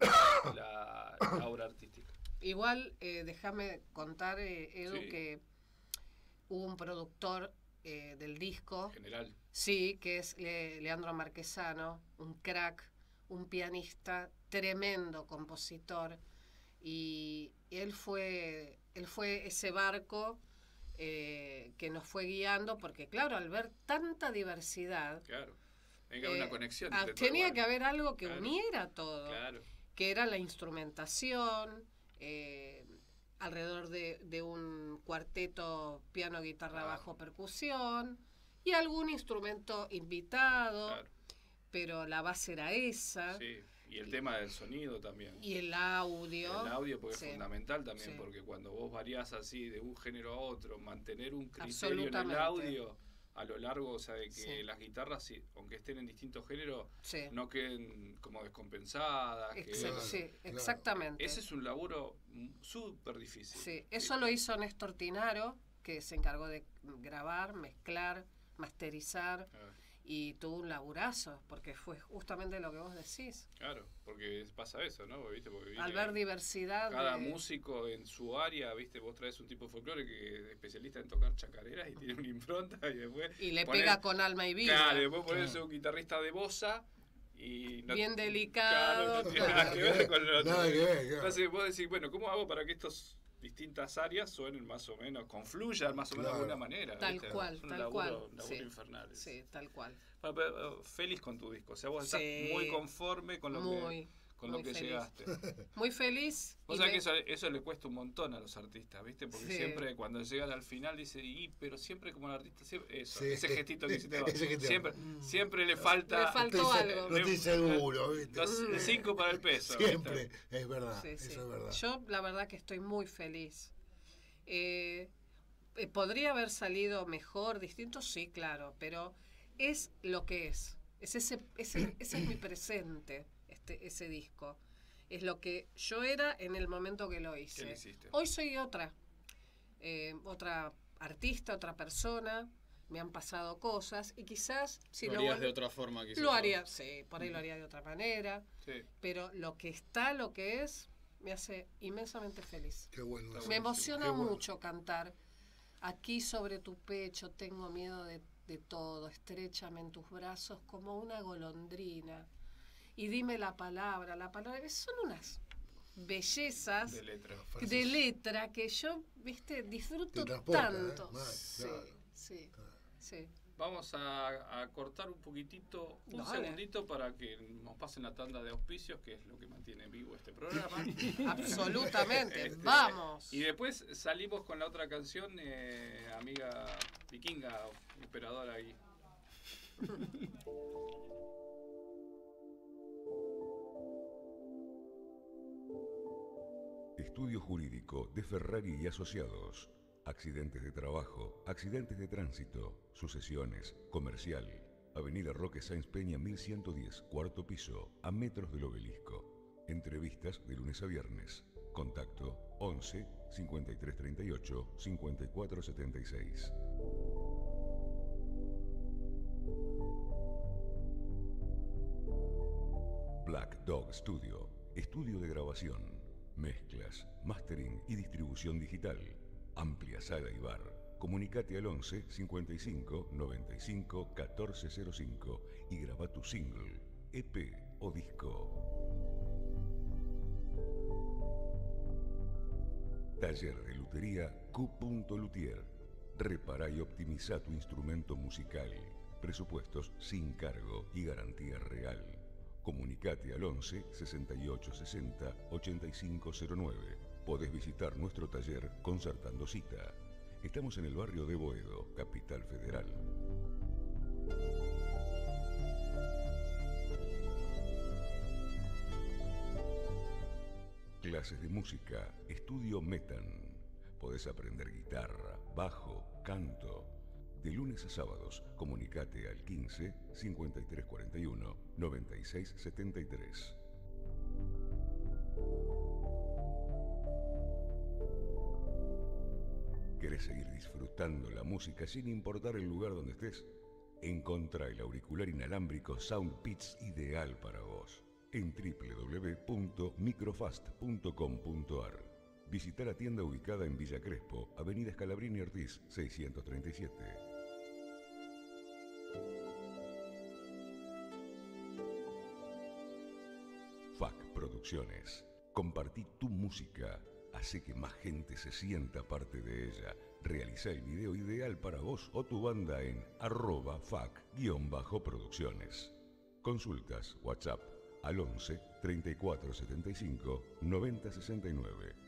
la obra artística. Igual, déjame contar, Edu, Sí. que hubo un productor del disco, En general. sí, que es Leandro Marquesano, un crack, un pianista, tremendo compositor, y él fue ese barco que nos fue guiando, porque claro, al ver tanta diversidad, Claro. Tiene que haber una conexión. entre todo tenía igual. que haber algo que Claro. uniera todo. Claro. Que era la instrumentación, alrededor de un cuarteto piano, guitarra, bajo, percusión, y algún instrumento invitado, Claro. pero la base era esa. Sí. Y el tema del sonido también. Y el audio. El audio porque Sí. es fundamental también, Sí. porque cuando vos variás así de un género a otro, mantener un criterio en el Absolutamente. audio a lo largo, o sea, de que Sí. las guitarras, aunque estén en distintos géneros, Sí. no queden como descompensadas. Claro, Sí, claro. exactamente. Ese es un laburo súper difícil. Sí, eso lo hizo Néstor Tinaro, que se encargó de grabar, mezclar, masterizar, y tuvo un laburazo, porque fue justamente lo que vos decís. Claro, porque pasa eso, ¿no? ¿Viste? Porque, Al ver diversidad cada de... músico en su área, ¿viste? Vos traes un tipo de folclore que es especialista en tocar chacareras y tiene una impronta y después... Y le ponés- pega con alma y vida. Claro, y después ponés un guitarrista de bossa y... Bien delicado. Claro, no tiene nada que ver con lo otro. Nada que ver, claro. Entonces vos decís, bueno, ¿cómo hago para que estos distintas áreas suenen más o menos, confluyan más o menos de Claro. alguna manera? Tal ¿viste? cual, Es un tal laburo, cual. un laburo Sí. infernal. Sí, tal cual. Bueno, pero, feliz con tu disco, o sea, vos Sí. estás muy conforme con lo Muy, con lo muy que feliz. llegaste. Muy feliz. Vos y sabés me- que eso le cuesta un montón a los artistas, ¿viste? Porque Sí. siempre cuando llegan al final dice, pero siempre como el artista, eso, Sí. ese gestito que hiciste vos, Ese gestito. siempre le falta... Le faltó algo. No estoy seguro, ¿viste? 5 para el peso. Siempre, es verdad, Sí, sí. eso es verdad. Yo la verdad que estoy muy feliz. ¿Podría haber salido mejor, distinto? Sí, claro, pero es lo que es. Ese es mi presente, ese disco. Es lo que yo era en el momento que lo hice. ¿Qué le hiciste? Hoy soy otra artista, otra persona. Me han pasado cosas y quizás si Lo lo harías vol- de otra forma, quizás. lo haría, sí, por ahí lo haría de otra manera, Sí. pero lo que está, lo que es, me hace inmensamente feliz. Qué bueno. eso. Me emociona Qué bueno. mucho cantar. Aquí sobre tu pecho tengo miedo de todo, estréchame en tus brazos como una golondrina. Y dime la palabra, son unas bellezas De letra. de letra que yo, viste, disfruto Te transporta, tanto. Mal, Sí, claro. sí, sí. Vamos a cortar un poquitito, un Dale. segundito para que nos pasen la tanda de auspicios, que es lo que mantiene vivo este programa. Absolutamente, Este, vamos. Y después salimos con la otra canción, amiga vikinga, operadora ahí. Estudio Jurídico de Ferrari y Asociados. Accidentes de trabajo, accidentes de tránsito, sucesiones, comercial. Avenida Roque Sáenz Peña 1110, cuarto piso, a metros del Obelisco. Entrevistas de lunes a viernes. Contacto 11 53 38 54 76. Black Dog Studio, estudio de grabación, mezclas, mastering y distribución digital. Amplia sala y bar. Comunicate al 11 55 95 1405 y graba tu single, EP o disco. Taller de lutería Q. Luthier. Repara y optimiza tu instrumento musical. Presupuestos sin cargo y garantía real. Comunicate al 11 68 60 8509. Podés visitar nuestro taller concertando cita. Estamos en el barrio de Boedo, Capital Federal. Clases de música, Estudio Metan. Podés aprender guitarra, bajo, canto. De lunes a sábados, comunicate al 15 53 41 96 73. ¿Querés seguir disfrutando la música sin importar el lugar donde estés? Encontrá el auricular inalámbrico Soundpitch ideal para vos en www.microfast.com.ar. Visita la tienda ubicada en Villa Crespo, Avenida Scalabrini Ortiz, 637. FAC Producciones. Compartí tu música. Hace que más gente se sienta parte de ella. Realiza el video ideal para vos o tu banda en @fac_producciones. Consultas WhatsApp al 11 34 75 90 69.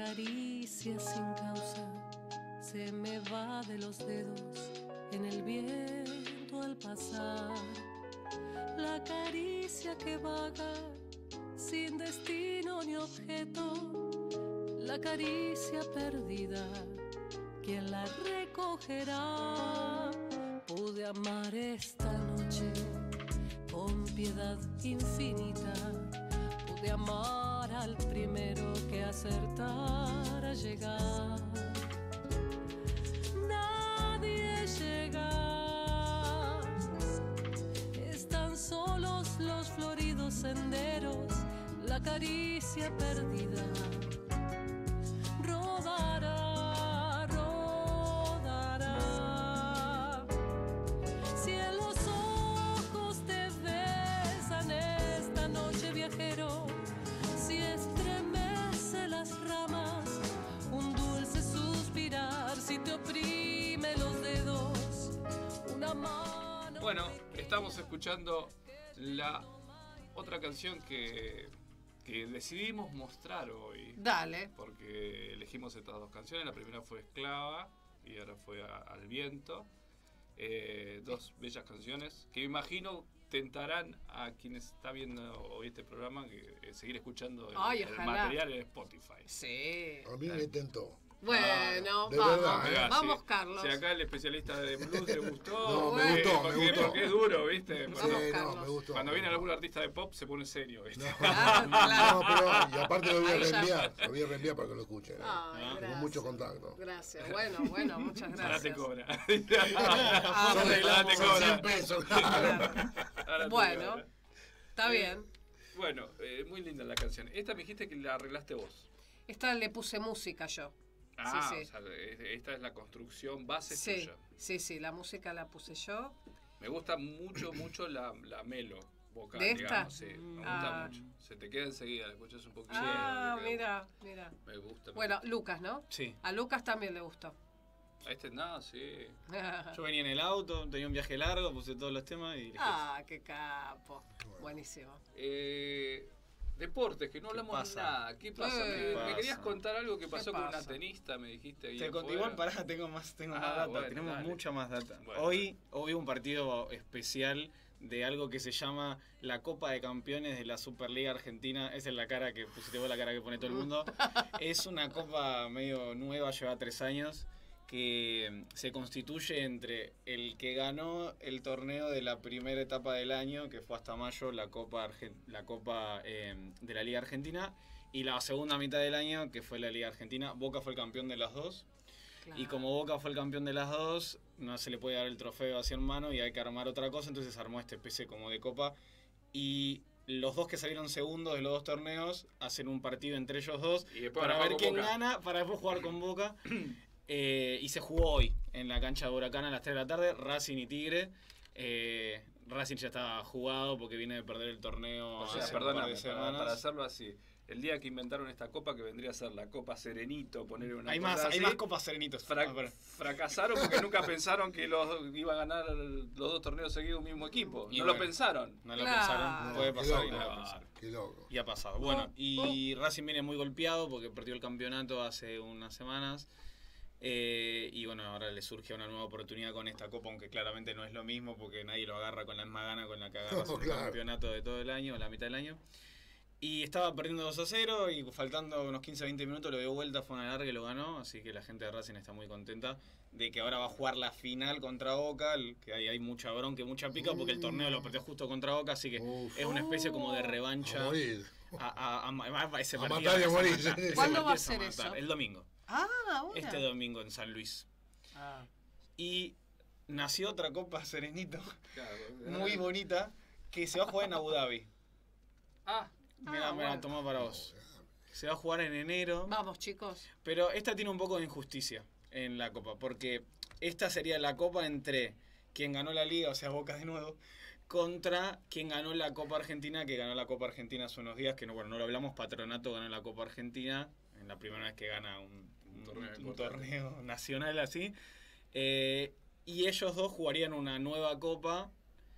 caricia sin causa se me va de los dedos en el viento al pasar. La caricia que vaga sin destino ni objeto, la caricia perdida, ¿quién la recogerá? Pude amar esta noche con piedad infinita, pude amar al primero que acertara a llegar. Nadie llega, están solos los floridos senderos, la caricia perdida rodará, rodará. Si en los ojos te besan esta noche, viajero, si estremece las ramas un dulce suspirar, si te oprime los dedos una mano. Bueno, estamos escuchando la otra canción que decidimos mostrar hoy. Dale. Porque elegimos estas dos canciones. La primera fue Esclava y ahora fue Al Viento. Dos bellas canciones que me imagino tentarán a quienes está viendo hoy este programa que seguir escuchando el material en Spotify. Sí. A mí me tentó. Bueno, de vamos, verdad, vamos, si, Carlos. Si acá el especialista de blues le gustó, No, me gustó, me gustó. Porque es duro, ¿viste? Vamos, Sí, no, Carlos. me gustó. Cuando viene algún artista de pop se pone serio, ¿viste? No, Claro. no, pero y aparte lo voy a Ahí ya. reenviar, lo voy a reenviar para que lo escuchen. Ay, Tengo gracias. mucho contacto. Gracias. Bueno, muchas Ahora te gracias. cobra. Ah, Son bueno. Ahora te son cobra. 100 pesos, claro. Ahora te Bueno, cobra. está bien. Bueno, muy linda la canción. Esta me dijiste que la arreglaste vos. Esta le puse música yo. Ah, sí. o sea, esta es la construcción base Sí, tuya. sí, la música la puse yo. Me gusta mucho la melo vocal, ¿De esta? digamos. Sí, me gusta Ah. mucho. Se te queda enseguida, la escuchas un poquito. Ah, te queda- mira. Me gusta. Bueno, Lucas, ¿no? Sí. A Lucas también le gustó. A este nada, sí. Yo venía en el auto, tenía un viaje largo, puse todos los temas y... Ah, qué capo. Buenísimo. Deportes, que no hablamos de pasa? nada. ¿Qué pasa? ¿Qué Me pasa? querías contar algo que pasó con una pasa? tenista, me dijiste ahí Te conté, afuera. igual pará, tengo más Ah, data, bueno, tenemos dale. mucha más data. Bueno. Hoy hubo un partido especial de algo que se llama la Copa de Campeones de la Superliga Argentina. Esa es la cara que pusiste vos, la cara que pone todo el mundo. Es una copa medio nueva, lleva 3 años, que se constituye entre el que ganó el torneo de la primera etapa del año, que fue hasta mayo, la Copa de la Liga Argentina, y la segunda mitad del año, que fue la Liga Argentina. Boca fue el campeón de las dos. Claro. Y como Boca fue el campeón de las dos, no se le puede dar el trofeo así en mano y hay que armar otra cosa, entonces armó esta especie como de copa. Y los dos que salieron segundos de los dos torneos hacen un partido entre ellos dos Y después para van a ver jugar quién con Boca. gana, para después jugar con Boca. Y se jugó hoy en la cancha de Huracán a las 3 de la tarde, Racing y Tigre. Racing ya estaba jugado porque viene de perder el torneo O sea, hace un par perdóname, de semanas. para hacerlo así. El día que inventaron esta copa, que vendría a ser la Copa Serenito, poner una Hay cosa más, así, hay más copas serenitos. fracasaron porque nunca pensaron que iba a ganar los dos torneos seguidos un mismo equipo. Y No bueno. lo pensaron. No lo Claro. pensaron, puede Qué pasar y loco. no lo pensaron. Qué loco. Y ha pasado. Bueno, y Racing viene muy golpeado porque perdió el campeonato hace unas semanas. Y bueno, ahora le surge una nueva oportunidad con esta copa, aunque claramente no es lo mismo porque nadie lo agarra con la misma gana con la que agarras No, un claro. campeonato de todo el año, la mitad del año. Y estaba perdiendo 2-0 y faltando unos 15-20 minutos lo dio vuelta, fue una larga y lo ganó. Así que la gente de Racing está muy contenta de que ahora va a jugar la final contra Boca, que ahí hay mucha bronca y mucha pica porque el torneo lo perdió justo contra Boca, así que Uf. es una especie como de A revancha. morir. Ese A partido matar y a es morir. ese ¿Cuándo va a partido es ser matar. eso? El domingo. Ah, ahora. Este domingo en San Luis. Ah. Y nació otra Copa Serenito, Claro, muy bonita, que se va a jugar en Abu Dhabi. Ah, Mira, bueno. toma para vos. Se va a jugar en enero. Vamos, chicos. Pero esta tiene un poco de injusticia en la Copa, porque esta sería la Copa entre quien ganó la Liga, o sea, Boca de nuevo, contra quien ganó la Copa Argentina, que ganó la Copa Argentina hace unos días, que no lo hablamos, Patronato ganó la Copa Argentina, en la primera vez que gana un torneo nacional así. Y ellos dos jugarían una nueva Copa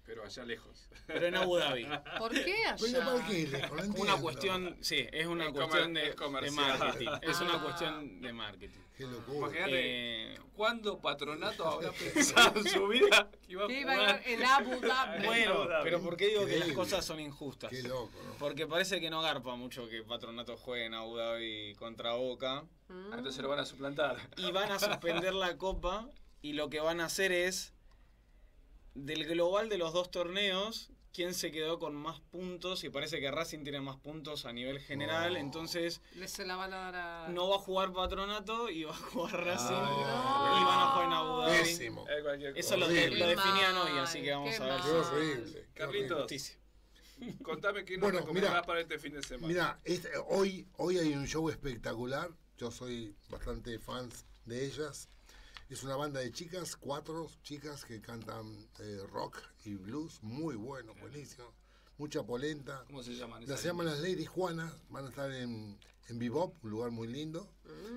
Pero allá lejos. Pero en Abu Dhabi. ¿Por qué Pero ¿para allá? qué? No entiendo. Una cuestión, sí, es una Es cuestión es de comercial. marketing. Es una Ah. cuestión de marketing. Qué locura. Imagínate, Eh, ¿cuándo Patronato habrá pensado en su vida que iba a ¿Qué iba a jugar? ir en Abu Dhabi? Bueno, Abu Dhabi. pero ¿por qué digo que las Increíble. cosas son injustas? Qué loco, ¿no? Porque parece que no garpa mucho que Patronato juegue en Abu Dhabi contra Boca. Ah, entonces lo van a suplantar. Y van a suspender la copa y lo que van a hacer es, del global de los dos torneos, quién se quedó con más puntos, y parece que Racing tiene más puntos a nivel general, No. entonces Se la van a dar a... no va a jugar Patronato y va a jugar Racing No. y van a jugar en Abu Dhabi. Pésimo. Cualquier Eso lo, Horrible. lo definían hoy, Qué así que vamos mal, a ver. qué Qué mal. horrible. qué Carlitos. horrible. Justicia. Contame qué nos Bueno, recomendás mirá. para este fin de semana. Mira, hoy hay un show espectacular. Yo soy bastante fan de ellas. Es una banda de chicas, 4 chicas que cantan rock y blues. Muy bueno, buenísimo. Mucha polenta. ¿Cómo se llaman? Se llaman las Lady Juanas. Van a estar en Bebop, un lugar muy lindo.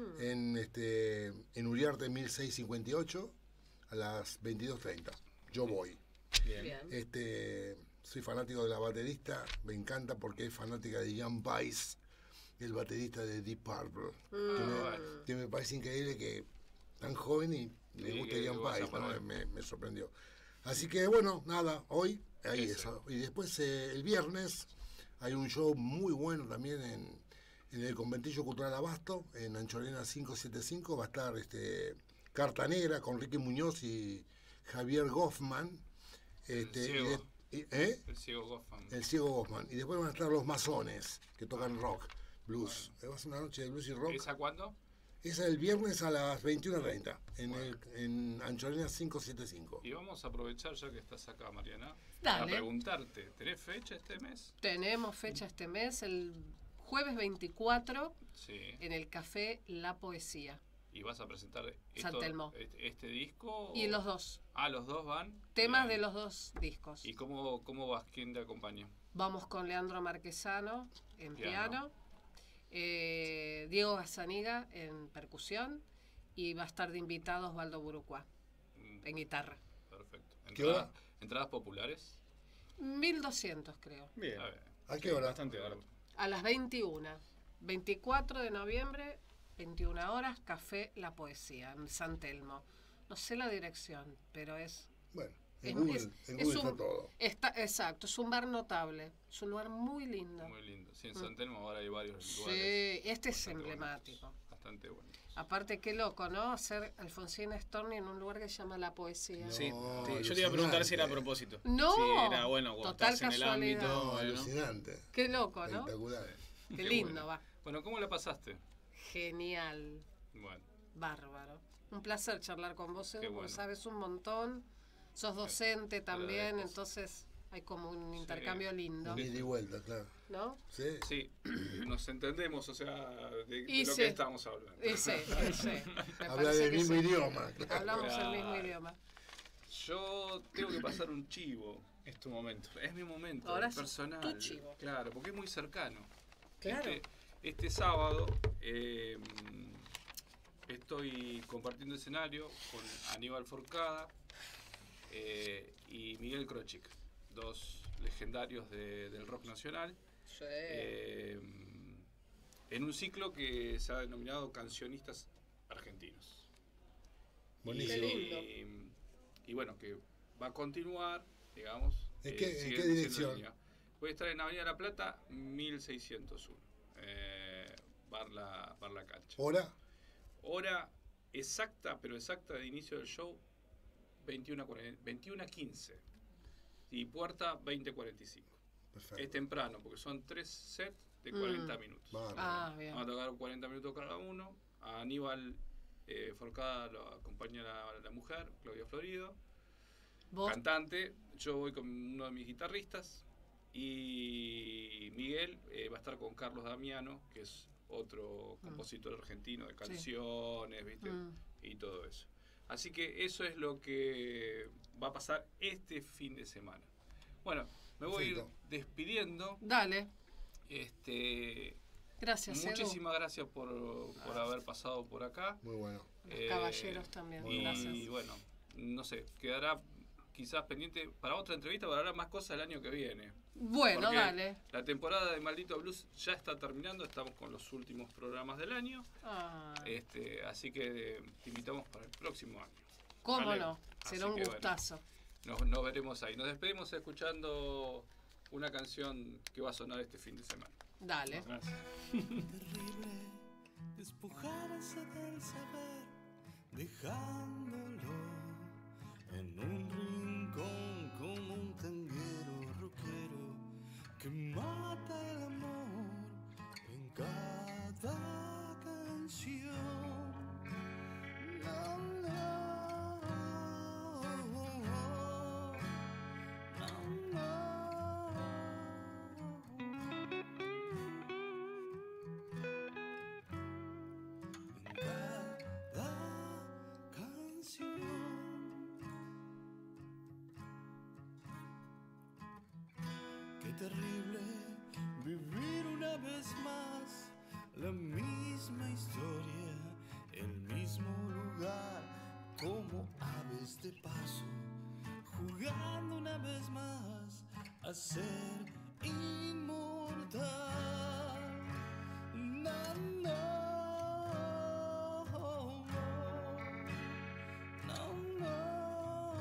En Uriarte 1658 a las 22:30. Yo voy. Bien. Bien. Soy fanático de la baterista, me encanta porque es fanática de Ian Paice, el baterista de Deep Purple, que me parece increíble que tan joven y le Sí, guste que Ian vas a Paice, ¿no? poner. Me sorprendió. Así que bueno, nada, hoy ahí Ese. eso. Y después el viernes hay un show muy bueno también en el Conventillo Cultural Abasto, en Anchorena 575, va a estar Carta Negra con Ricky Muñoz y Javier Goffman. ciego. ¿Eh? El ciego Goffman. El Ciego Goffman. Y después van a estar los Masones, que tocan rock, blues. Va a ser una noche de blues y rock. ¿Esa cuándo? Esa el viernes a las 21:30 en Anchorena 575. Y vamos a aprovechar ya que estás acá, Mariana, Dale. para preguntarte, ¿tenés fecha este mes? Tenemos fecha este mes, el jueves 24, Sí. en el Café La Poesía. ¿Y vas a presentar San Telmo. este disco? Y los dos. Ah, los dos van. Temas Bien. de los dos discos. ¿Y cómo vas? ¿Quién te acompaña? Vamos con Leandro Marquesano en Piano. piano, Diego Gazzaniga en percusión y va a estar de invitados Osvaldo Burucuá en guitarra. Perfecto. ¿Qué hora? ¿Entradas populares? 1200 creo. Bien. A ver. ¿A qué hora? Bastante barato. A las 21. 24 de noviembre, 21 horas, Café La Poesía en San Telmo. No sé la dirección, pero es... Bueno, Es- en Google, es- en es Google un- está todo. Exacto, es un bar notable. Es un lugar muy lindo. Muy lindo. Sí, en San Telmo ahora hay varios Sí, lugares. este es bastante emblemático. bonitos, Bastante bueno. Aparte, qué loco, ¿no? Hacer Alfonsina Storni en un lugar que se llama La Poesía. Sí, No, sí, yo te iba a preguntar si era a alucinante. propósito. No, Sí, era bueno cuando total estás en el casualidad. ámbito. No, bueno. alucinante. Qué loco, ¿no? Espectacular. Qué Qué lindo, bueno. va. Bueno, ¿cómo la pasaste? Genial, Bueno, bárbaro. Un placer charlar con vos, Edu, Qué porque bueno. sabes un montón. Sos docente también, agradezco. entonces hay como un intercambio lindo, Un ida y vuelta, claro. ¿no? Sí. sí, nos entendemos, o sea, de Y lo sí. que estamos hablando. Y sí, y sí. Me Habla parece del que mismo sí. idioma. claro. Hablamos el mismo Claro. idioma. Yo tengo que pasar un chivo. Es tu momento. Es mi momento Ahora es personal. tu chivo. Claro, porque es muy cercano. Claro. Este sábado estoy compartiendo escenario con Aníbal Forcada y Miguel Krochik, dos legendarios del rock nacional, Sí. en un ciclo que se ha denominado Cancionistas Argentinos. Buenísimo. Qué lindo. Y bueno, que va a continuar, digamos. ¿En qué sigue siendo dirección? línea. Voy a estar en Avenida La Plata, 1601. Bar la Cancha. ¿Hora? Hora exacta, pero exacta de inicio del show, 21:15. Y puerta 20:45. Perfecto. Es temprano, porque son 3 sets de 40 minutos. Bárbaro. Ah, bien. Vamos a tocar 40 minutos cada uno. A Aníbal Forcada lo acompaña la mujer, Claudia Florido, Vos, cantante. Yo voy con uno de mis guitarristas. Y Miguel va a estar con Carlos Damiano, que es otro compositor argentino de canciones, ¿viste? Y todo eso. Así que eso es lo que va a pasar este fin de semana. Bueno, me voy a ir Perfecto. despidiendo. dale. Gracias, Edu. Muchísimas gracias por haber pasado por acá. Muy bueno. Los caballeros también, Y gracias. bueno, no sé, quedará quizás pendiente para otra entrevista para hablar más cosas el año que viene. Bueno, Porque dale. La temporada de Maldito Blues ya está terminando, estamos con los últimos programas del año. Ah, Así que te invitamos para el próximo año. ¿Cómo ¿Vale? no? Así Será un que, gustazo. nos veremos ahí. Nos despedimos escuchando una canción que va a sonar este fin de semana. Dale. Gracias. Terrible despojarse del saber, dejándolo en un rincón como un tanguero rockero que mata el amor en cada canción. No, no, no, no. Cada canción. Qué terrible vivir una vez más la misma historia, el mismo lugar, como aves de paso, jugando una vez más a ser inmortal. No, no. No, no.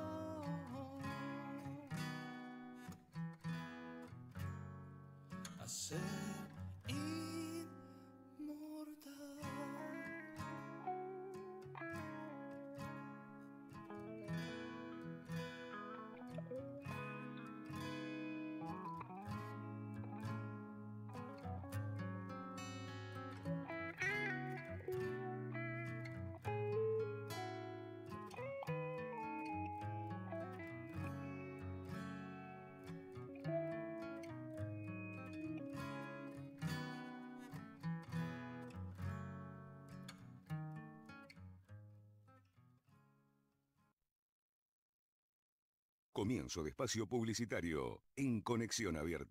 A ser inmortal. Comienzo de espacio publicitario en Conexión Abierta.